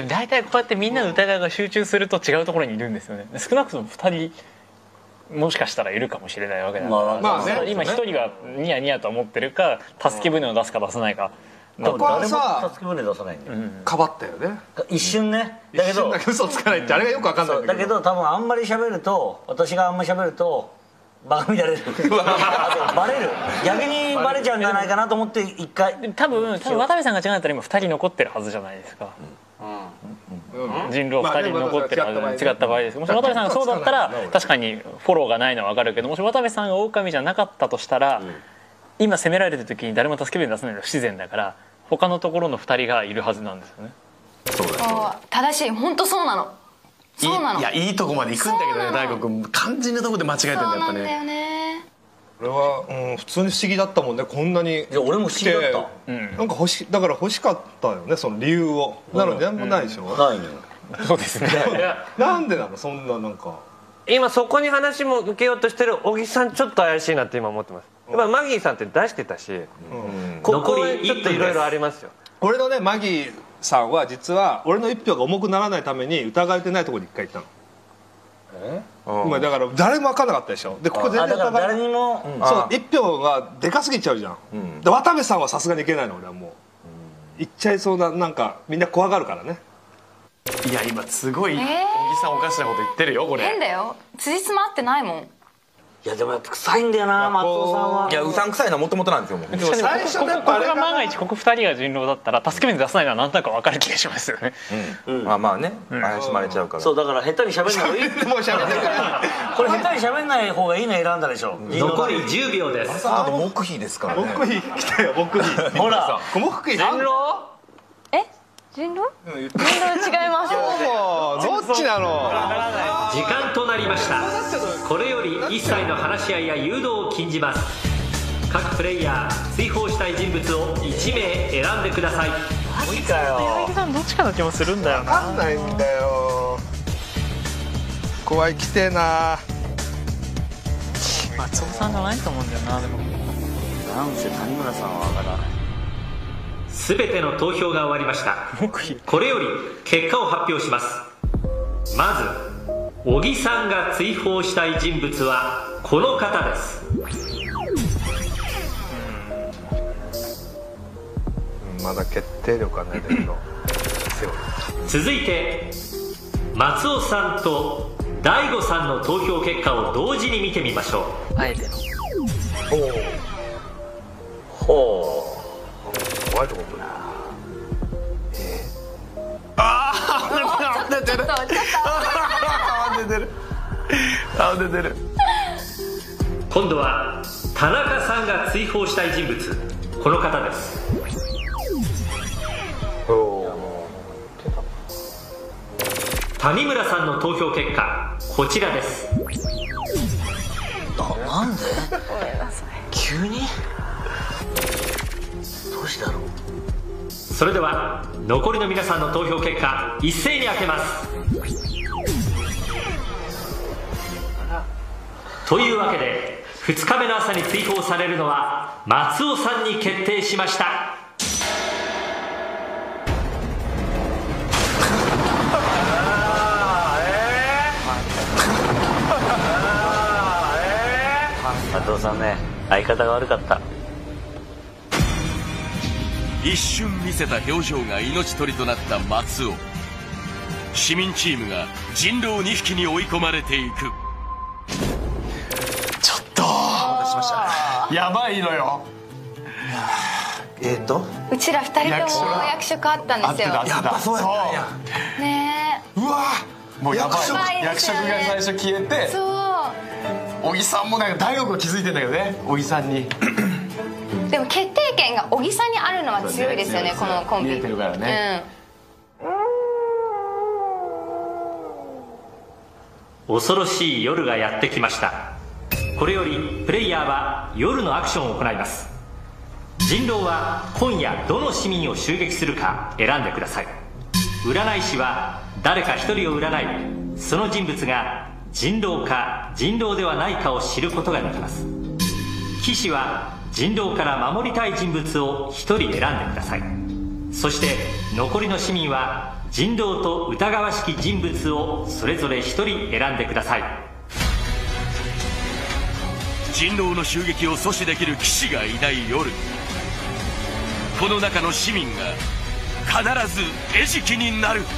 大体こうやってみんなの疑いが集中すると違うところにいるんですよね。少なくともふたりもしかしたらいるかもしれないわけだから、まあまあね、今ひとりがニヤニヤと思ってるか助け舟を出すか出さないか。 ここはさ助け舟出さないんだよ、 かばったよね一瞬ね。だけど一瞬だけ嘘つかないってあれがよく分かんないんだけど、 だけど多分あんまり喋ると私があんまり喋るとバカ見られるあとバレる逆にバレちゃうんじゃないかなと思って一回多分多分渡部さんが違うんだったら今ふたり残ってるはずじゃないですか、うんうん、人狼ふたり残ってるはず、違った場合です。もし渡部さんがそうだったら確かにフォローがないのは分かるけど、もし渡部さんが狼じゃなかったとしたら、うん、今責められてる時に誰も助け舟出さないのは不自然だから他のところのふたりがいるはずなんですよね。 そうだ正しい。本当そうなの。そうなの。 いやいいとこまで行くんだけどね大悟君肝心なとこで間違えてるんだやっぱね。そうなんだよね。 これは、うん、普通に不思議だったもんね。こんなに。いや俺も不思議だった、 うん、なんか欲しだから欲しかったよねその理由を。なので何もないでしょ、うん、 ないのよ。 そうですねなんでなのそんななんか今そこに話も受けようとしてる小木さんちょっと怪しいなって今思ってます。やっぱマギーさんって出してたし、うん、ここはちょっといろいろありますよ。 俺のねマギーさんは実は俺の一票が重くならないために疑われてないところに一回行ったの。え今だから誰も分からなかったでしょ。でここ全然疑われ誰にも、 うん、そう一票がでかすぎちゃうじゃん、うん、で渡部さんはさすがにいけないの俺はもう、うん、行っちゃいそうな。なんかみんな怖がるからね。 いや今すごい小木さんおかしなこと言ってるよこれ。 変だよ。辻褄合ってないもん。 いやでもやっぱ臭いんだよな松尾さんは。 いやうさんくさいのはもともとなんですよもう。 でも最初ここここが万が一ここふたりが人狼だったら助け舟出さないのはなんとなく分かる気がしますよね。 まあまあね怪しまれちゃうから。 そうだから下手に喋んない方がいい。 もう喋ってくれ。 これ下手に喋んない方がいいの選んだでしょ。残りじゅうびょうです。 あと黙秘ですからね。 黙秘来たよ黙秘。 ほら黙秘。 人狼？ え人狼？人狼違います。 もうどっちなの？ 時間となりました。これより一切の話し合いや誘導を禁じます。各プレイヤー追放したい人物をいちめい選んでください。 マジかよ。 柳さんどっちかの気もするんだよな。 分かんないんだよ。怖い来てえな。 松尾さんじゃないと思うんだよな。でもなんせ谷村さんは分からない。 すべての投票が終わりました。これより結果を発表します。まず小木さんが追放したい人物はこの方です。 まだ決定力はないけど。 続いて松尾さんと大悟さんの投票結果を同時に見てみましょう。 あえてのほう怖いとこ来るな。 ああ出てる出てるあ出てる。 今度は田中さんが追放したい人物この方です。谷村さんの投票結果こちらです。 な、なんで急にどうしてだろう。 それでは残りの皆さんの投票結果一斉に開けます。というわけでふつかめの朝に追放されるのは松尾さんに決定しました。 松尾さんね相方が悪かった。 一瞬見せた表情が命取りとなった松尾。市民チームが人狼にひきに追い込まれていく。 ちょっとやばいのよ。 えっとうちらふたりとも役職あったんですよ。 やっぱそうやったんや。 ねうわもうやばいやばいですよね。 役職が最初消えてそう小木さんもなんか大悟が気づいてんだけどね小木さんに。 でも決定権が小木さんにあるのは強いですよねこのコンビ。 見えてるからね。 恐ろしい夜がやってきました。これよりプレイヤーは夜のアクションを行います。人狼は今夜どの市民を襲撃するか選んでください。占い師は誰か一人を占いその人物が人狼か人狼ではないかを知ることができます。騎士は人狼から守りたい人物を一人選んでください。そして残りの市民は人狼と疑わしき人物をそれぞれ一人選んでください。 人狼の襲撃を阻止できる騎士がいない夜、この中の市民が必ず餌食になる。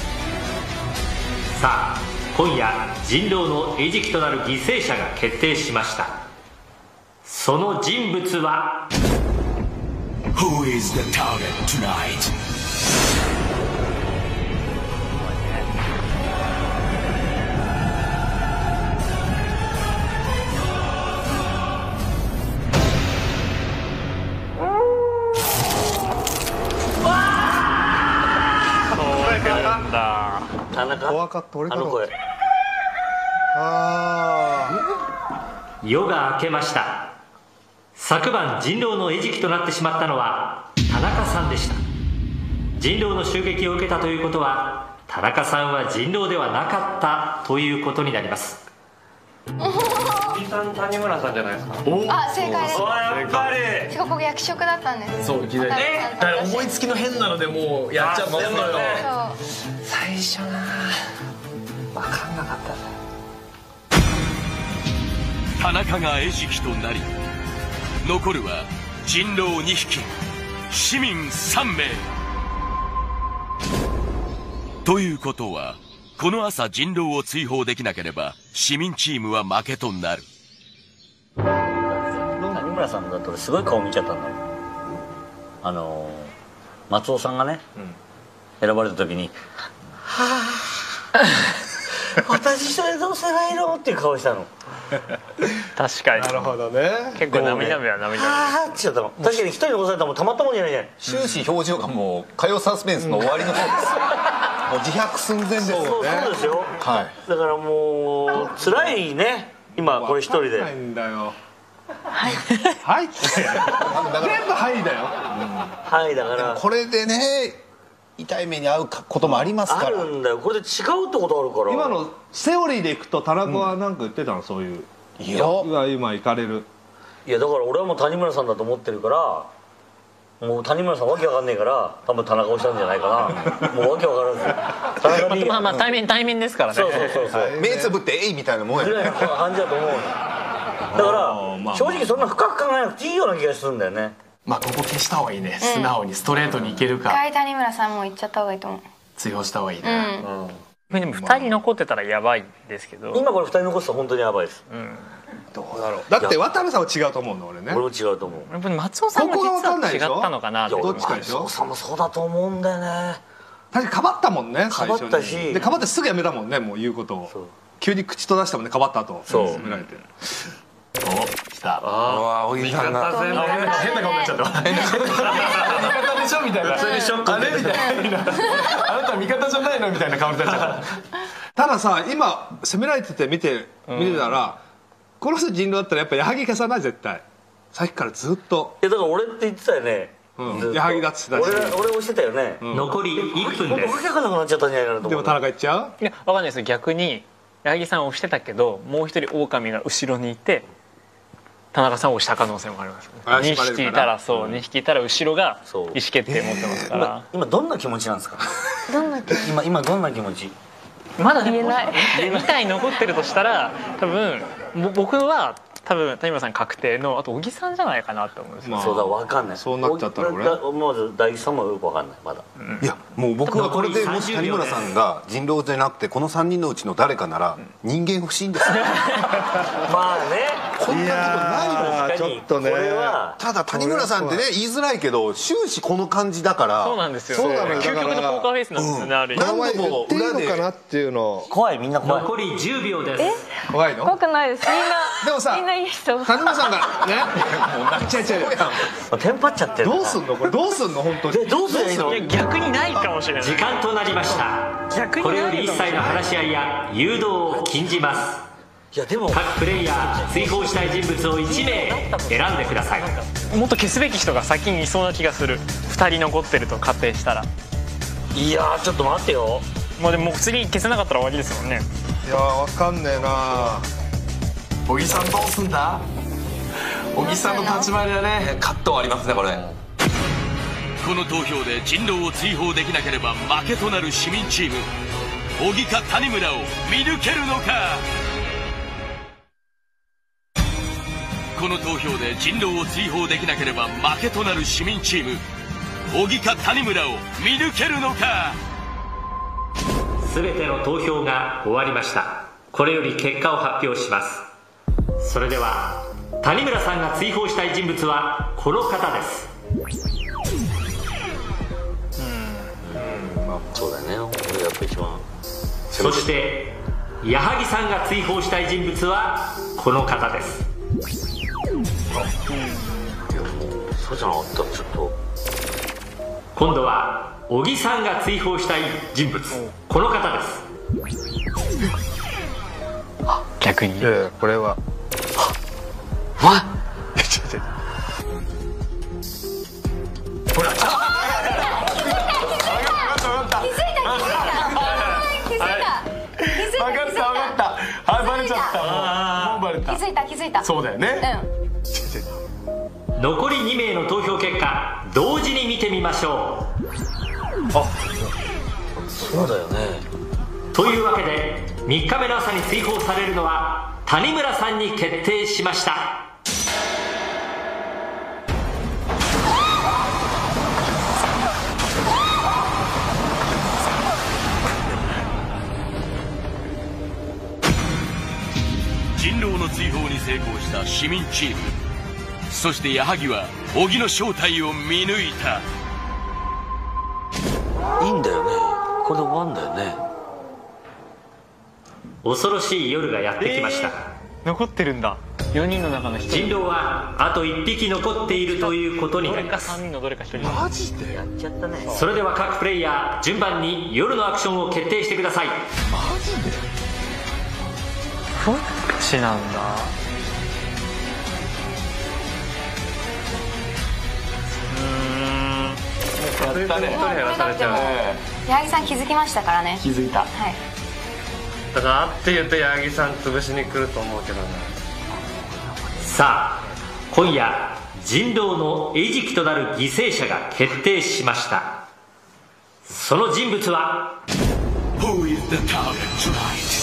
さあ今夜人狼の餌食となる犠牲者が決定しました。その人物は Who is the target tonight? 田中怖かった俺かあの声。 あ夜が明けました。昨晩人狼の餌食となってしまったのは田中さんでした。人狼の襲撃を受けたということは田中さんは人狼ではなかったということになります。 小木さん谷村さんじゃないですか。 あ正解です。 やっぱりしかも僕役職だったんです。 そういきなりね。だから思いつきの変なのでもうやっちゃってんのよ。最初な分かんなかったね。 田中が餌食となり残るは人狼にひき、市民さんめい。ということはこの朝人狼を追放できなければ市民チームは負けとなる。 村さんだとすごい顔見ちゃったんだ。あの松尾さんがね、選ばれた時に「はあ私一人でどうせないの?」っていう顔したの。 確かに。 なるほどね。 結構涙目は涙目。 ああってしちゃったの。確かに一人残されたらもうたまったもんじゃないじゃない。 終始表情がもう歌謡サスペンスの終わりの方です。もう自白寸前ですよね。 そうそうですよ。 はい。 だからもう辛いね。今これ一人で。 ないんだよ。はい。はい。全部はいだよ。 はいだから。 これでね痛い目に遭うこともありますから。 あるんだよ。これで違うってことあるから。 今のセオリーでいくと田中は何か言ってたの、そういう。いや今行かれる。 いやだから俺はもう谷村さんだと思ってるから、もう谷村さんわけわかんねえから多分田中をしたんじゃないかな。もうわけわからず田中にまあまあ対面対面ですからね。 そうそうそうそう。 目つぶってえいみたいなもんや。 ぐらいの感じだと思うの。だから正直そんな深く考えなくていいような気がするんだよね。 まあここ消した方がいいね。素直にストレートにいけるか。 一回谷村さんも行っちゃった方がいいと思う。 追放した方がいいね。 でもふたり残ってたらやばいですけど、 今これふたり残すと本当にやばいです。 どうだろう。だって渡部さんは違うと思うの俺ね。 俺も違うと思う。 やっぱり松尾さんも実は違ったのかな。 どっちかでしょ。 松尾さんもそうだと思うんだよね。 確かにかばったもんね。 かばったし。 でかばってすぐやめたもんね。もう言うことを。急に口閉ざしたもんね。かばった後。 そう。 責められて。 お、来た。 ああ、おぎさんが変な顔になっちゃった。味方でしょみたいな。それでショック。あれみたいな。あなた味方じゃないのみたいな顔になっちゃった。 たださ、今責められてて見て見てたら、この人人狼だったらやっぱ矢作消さない絶対。さっきからずっと。 いやだから俺って言ってたよね。 矢作だっつってたし。 俺俺押してたよね。 残りいっぷんです。 わけわかんなくなっちゃったんじゃないかなと思う。 でも田中言っちゃう？ いやわかんないですよ。逆に矢作さんを押してたけど、もう一人狼が後ろにいて田中さんを押した可能性もありますよね。にひきいたらそう、にひきいたら後ろが意思決定持ってますから。 今どんな気持ちなんですか？ どんな気持ち？ 今今どんな気持ち？ まだ言えない。 にたい残ってるとしたら多分僕は多分谷村さん確定のあと小木さんじゃないかなと思うんですよ。 そうだわかんない。 そうなっちゃったら俺まず大吉さんもよくわかんないまだ。 いやもう僕はこれでもし谷村さんが人狼じゃなくてこのさんにんのうちの誰かなら人間欲しいんですよ。 まあね。 こんなことないもん。 ちょっとね。 ただ谷村さんってね言いづらいけど終始この感じだから。 そうなんですよ。 そうなのよ。 究極のポーカーフェイスなんですよね。ある意味。 何度も言っていいのかなっていうの。 怖いみんな怖い。 残りじゅうびょうです。 怖いの？ 怖くないです。みんなでもさみんないい人。 谷村さんがね。違う違う。 テンパっちゃってる。 どうすんのこれどうすんの本当に。 どうすりゃいいの？ いや逆にないかもしれない。 時間となりました。 逆にこれより一切の話し合いや誘導を禁じます。 いやでも各プレイヤー追放したい人物をいちめい選んでください。 もっと消すべき人が先にいそうな気がする。ふたり残ってると仮定したら。 いやーちょっと待ってよ。 まあでも次消せなかったら終わりですもんね。 いやわかんねえな。 小木さんどうすんだ？小木さんの立ち回りはねカットありますねこれ。 この投票で人狼を追放できなければ負けとなる市民チーム。小木か谷村を見抜けるのか。この投票で人狼を追放できなければ負けとなる市民チーム。小木か谷村を見抜けるのか。 すべての投票が終わりました。これより結果を発表します。それでは谷村さんが追放したい人物はこの方です。 うんまあそうだね。俺やっぱ一番。 そして矢作さんが追放したい人物はこの方です。 そうじゃなかったらちょっと。 今度は小木さんが追放したい人物、この方です。 逆に。 いやいやこれは。 わっ。 ほら。 気づいた気づいた。 そうだよね。 うん。 残りにめいの投票結果同時に見てみましょう。 あ、そうだよね。 というわけでみっかめの朝に追放されるのは谷村さんに決定しました。 人狼の追放に成功した市民チーム。 そして矢作は小木の正体を見抜いた。 いいんだよね、これで終わんだよね。恐ろしい夜がやってきました。 残ってるんだ。よにんの中のひとり。 人狼はあといっぴき残っているということになります。 さんにんのどれかひとり。 マジでやっちゃったね。 それでは各プレイヤー順番に夜のアクションを決定してください。 マジでどっちなんだ。うーん。やったね。一人減らされちゃう。 矢作さん気づきましたからね。 気づいた。 はい。 だからあって言うと八木さん潰しに来ると思うけどな。 さあ今夜人狼の餌食となる犠牲者が決定しました。その人物は Who is the target tonight?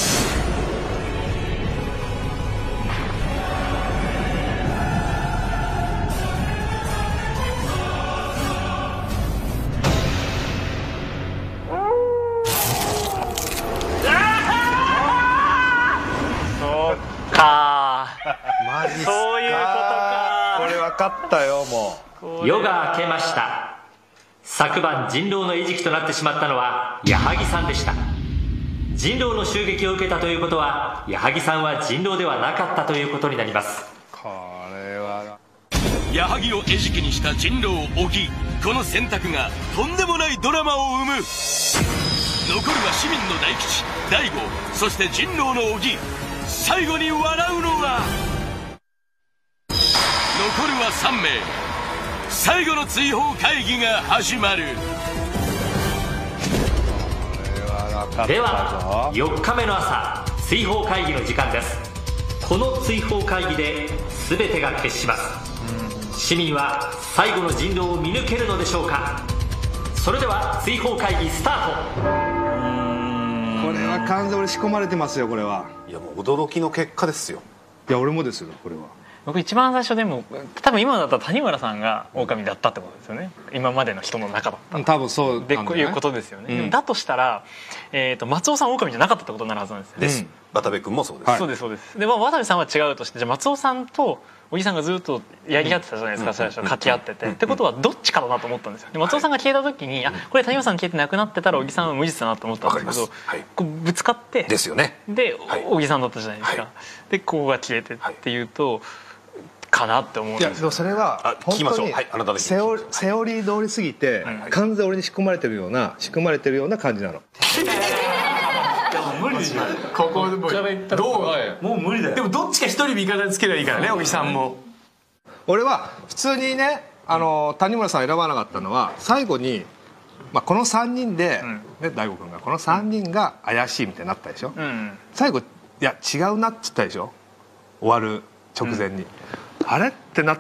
かマジっすか。 そういうことか。 これ分かったよもう。 夜が明けました。昨晩人狼の餌食となってしまったのは矢作さんでした。人狼の襲撃を受けたということは矢作さんは人狼ではなかったということになります。 これは矢作を餌食にした人狼小木。この選択がとんでもないドラマを生む。残るは市民の大吉大悟、そして人狼の小木。最後に笑うのは残るはさんめい。最後の追放会議が始まる。 ではよっかめの朝、追放会議の時間です。この追放会議で全てが決します。市民は最後の人狼を見抜けるのでしょうか。それでは追放会議スタート。 これは完全に俺仕込まれてますよ。これは。 いやもう驚きの結果ですよ。 いや俺もですよこれは。 僕一番最初でも多分今だったら谷村さんが狼だったってことですよね。今までの人の中だった多分そうでこういうことですよね、うん、でもだとしたら、えー、と松尾さん狼じゃなかったってことになるはずなんですよ。 です、うん、渡部君もそうです、 はい、そうですそうです。で、まあ、渡部さんは違うとして、じゃあ松尾さんと小木さんがずっとやり合ってたじゃないですか、最初掛け合ってて、ってことはどっちかだなと思ったんですよ。で松尾さんが消えた時に、あこれ谷村さん消えてなくなってたら小木さんは無実だなと思ったんですけど、はい、こうぶつかってですよね。 で小木さんだったじゃないですか、はい、でここが消えてっていうと、かなって思うんですよ。いやでもそれは本当にセオセオリー通りすぎて、はいはい、完全俺に仕組まれてるような仕組まれてるような感じなの。 無理でしょここでもうどうもう無理だよ。でもどっちか一人味方につければいいからね、小木さんも。 俺は普通にね、あの谷村さん選ばなかったのは最後に、まあ、このさんにんで、うんね、大悟君がこのさんにんが怪しいみたいになったでしょ、うん、最後いや違うなって言ったでしょ終わる直前に、うん、あれってなって、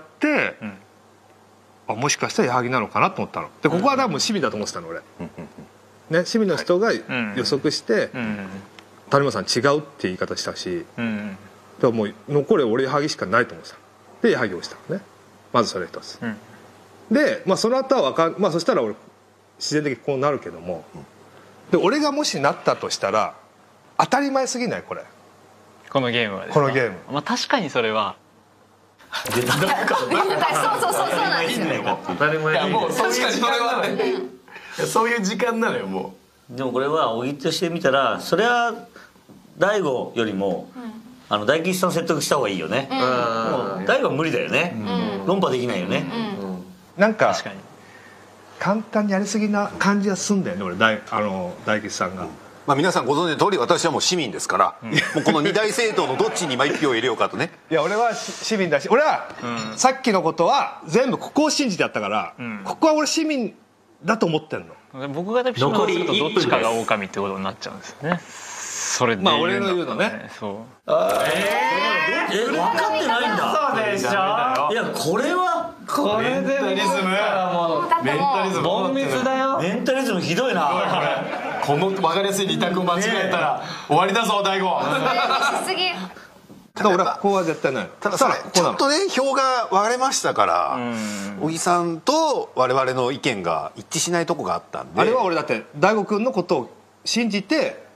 うん、あもしかしたら矢作なのかなと思ったので、ここは多分市民だと思ってたの俺、ね、市民の人が予測して、うん、谷村さん違うって言い方したし、うん、だからもう残り俺矢作しかないと思ってたで矢作をしたのね、まずそれ一つ、うん、で、まあ、その後はわかん、まあ、そしたら俺自然的にこうなるけども、で俺がもしなったとしたら当たり前すぎないこれこのゲームはですか。 このゲーム、 まあ、確かにそれはそうそうそうそうなんですよ。 当たり前だ。もう確かにそれはね、そういう時間なのよもう。でもこれは小木としてみたらそれは大悟よりも、うん、あの大吉さん説得した方がいいよね、うん、もう大悟は無理だよね、うん、論破できないよね、うん、 なんか確かに簡単にやりすぎな感じがすんだよね俺大あの大吉さんが、うん、 まあ、皆さんご存知の通り私はもう市民ですから、うん、もうこの二大政党のどっちに今一票を入れようかとね。 いや俺は市民だし俺は、うん、さっきのことは全部ここを信じてやったから、うん、ここは俺市民だと思ってんの。 僕がピシッとするとどっちかが狼ってことになっちゃうんですよね。それでまあ俺の言うのね。 そうあえー、え分かってないんだ。 そうでしょ。 いやこれはこれでメンタリズムメンタリズムボンミスだよ。 メンタリズムひどいなこの分かりやすい二択を間違えたら終わりだぞ大悟。 しすぎ。 ただ俺はここは絶対ない。 ただそれちょっとね票が割れましたから小木さんと我々の意見が一致しないとこがあったんで、 あれは俺だって大悟君のことを信じて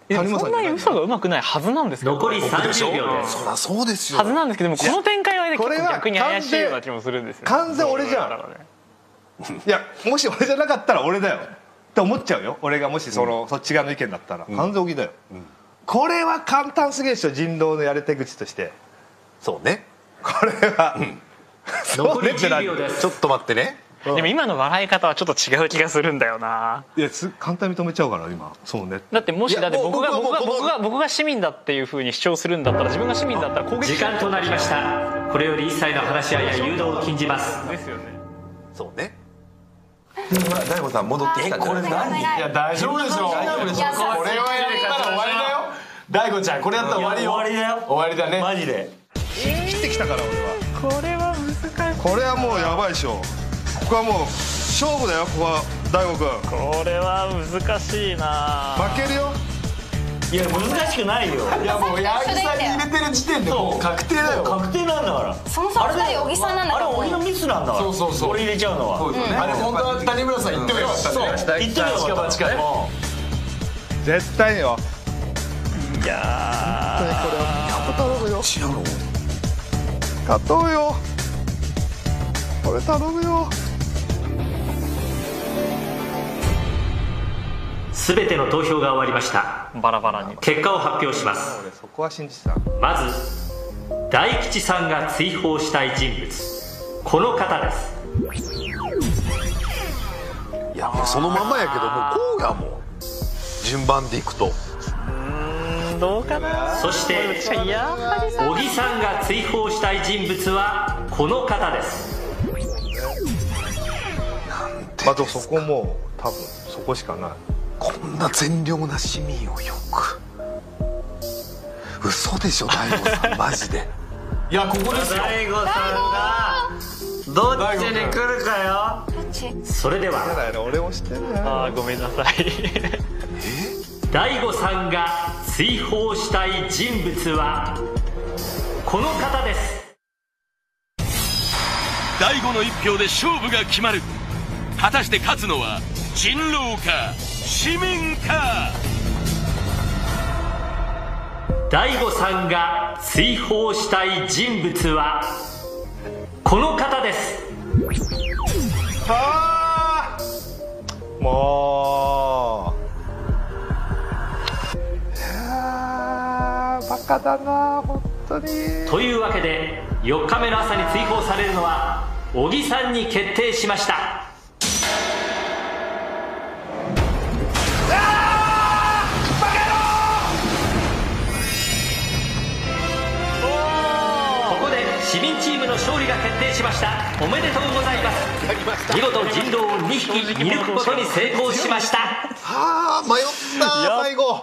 そんなに嘘がうまくないはずなんですけど、 残りさんじゅうびょうです。 そりゃそうですよ。 はずなんですけども、この展開はねこれは逆に怪しいような気もするんですよ。 完全俺じゃん。いやもし俺じゃなかったら俺だよって思っちゃうよ。俺がもしそのそっち側の意見だったら完全小木だよ。これは簡単すぎるでしょ、人狼のやり手口として。 そうね。 これは残りじゅうびょうです。 ちょっと待ってね。 でも今の笑い方はちょっと違う気がするんだよな。 いやす簡単に認めちゃうから今。そうね。 だってもしだって僕が僕がいやもう僕はもう僕が僕が市民だっていう風に主張するんだったら、自分が市民だったら攻撃時間となりました。これより一切の話し合いや誘導を禁じます。 ですよね。 そうね。大悟さん戻ってきたんじゃないですか。 いや大丈夫でしょ。これはやったら終わりだよ。大悟ちゃんこれやったら終わりよ。 終わりだよ。 終わりだね。 マジで。 切ってきたから俺は。 これは難しい。 これはもうやばいでしょ。ここはもう勝負だよ。ここは大悟君これは難しいな。 負けるよ。 いや難しくないよ。 いやもう矢作さんに入れてる時点でもう確定だよ。 確定なんだから。 そもそもふたり小木さんなんだから。 あれ俺のミスなんだから。 そうそうそう。 俺入れちゃうのは。 あれ本当は谷村さん言ってもよかったね。 そう言ってもよかった。 近い。 絶対よ。 いや本当にこれは頼むよ。 違うの。 頼むよ。これ頼むよ。 すべての投票が終わりました。 バラバラに。 結果を発表します。 俺そこは信じてた。 まず大吉さんが追放したい人物、この方です。 いやもうそのままやけどもうこうやもん。順番でいくと。 どうかな。 そしてやはり小木さんが追放したい人物はこの方です。 まずそこも多分そこしかない。 こんな善良な市民をよく。嘘でしょ大悟さんマジで。いやここですよ。 大悟さんがどっちに来るかよ。 それでは俺も知ってるね。 あーごめんなさい。 大悟さんが追放したい人物はこの方です。 大悟の一票で勝負が決まる。果たして勝つのは人狼か市民か。 大悟さんが追放したい人物はこの方です。 はあもういやーバカだな本当に。 というわけでよっかめの朝に追放されるのは小木さんに決定しました。市民チームの勝利が決定しました。おめでとうございます。見事人狼をにひき見抜くことに成功しました。 はあ迷った最後。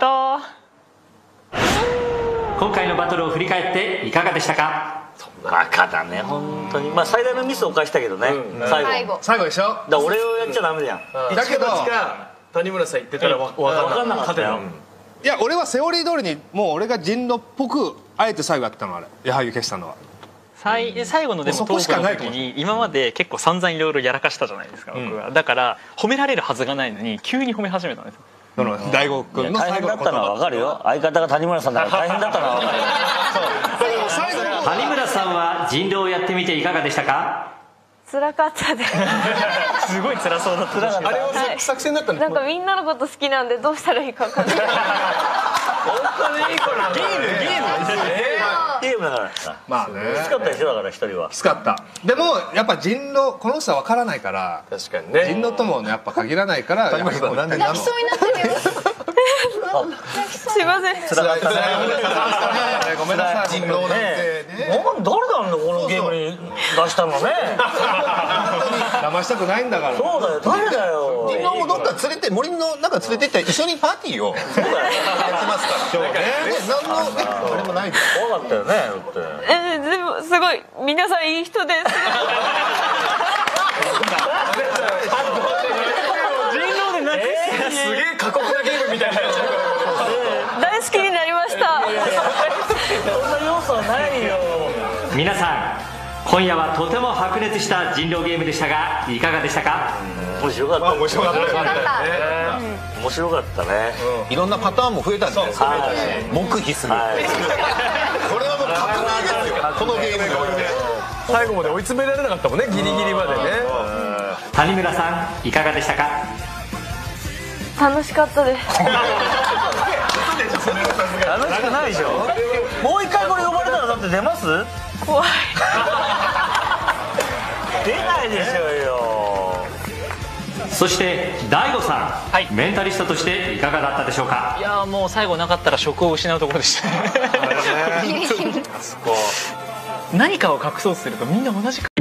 今回のバトルを振り返っていかがでしたか。 バカだね本当に。まあ最大のミスを犯したけどね、 最後最後でしょ。 だから俺をやっちゃダメじゃん。 だけど谷村さん言ってたら分かんなかったよ。 いや俺はセオリー通りにもう俺が人狼っぽくあえて最後やったの。あれ矢作消したのは最, 最後のでもトークの時に今まで結構散々いろいろやらかしたじゃないですか、僕は。だから褒められるはずがないのに急に褒め始めたんですよ。 その大悟君の大変だったのは分かるよ。相方が谷村さんだから大変だったのは分かるよ。 谷村さんは人狼をやってみていかがでしたか。 辛かったです。 すごい辛そうだった。 あれは作戦だったんです。 なんかみんなのこと好きなんでどうしたらいいか分かんない。 本当にいい子なんだ。ゲームゲームですね。 ゲームだからまあねきつかったでしょ。だから一人はきつかった。でもやっぱ人狼この人は分からないから。 確かにね。 人狼ともやっぱ限らないから。 谷村さんなんで泣きそうになってるよ。 すいません。 辛かったね。 ごめんなさい。 人狼なんてね。 誰なんだこのゲームに出したのね。 騙したくないんだから。 そうだよ誰だよ。 人狼もどっか連れて森の中連れてって一緒にパーティーをやってますから。何のあれもないです。 怖かったよね。 えでもすごい皆さんいい人です。 すげえ過酷なゲームみたいな。 大好きになりました。 そんな要素はないよ。 皆さん今夜はとても白熱した人狼ゲームでしたがいかがでしたか？ 面白かった。 面白かったよね。 面白かったね。 いろんなパターンも増えたんですよ。黙秘する。これはもう革命ですよ。このゲームにおいて。 最後まで追い詰められなかったもんね、ギリギリまでね。 谷村さんいかがでしたか？ 楽しかったです。 楽しくないでしょ。もう一回これ呼ばれたらだって出ます？ 怖い。 出ないでしょうよ。 そして大悟さん、はい、メンタリストとしていかがだったでしょうか？ いやもう最後なかったら職を失うところでしたね。何かを隠そうとするとみんな同じ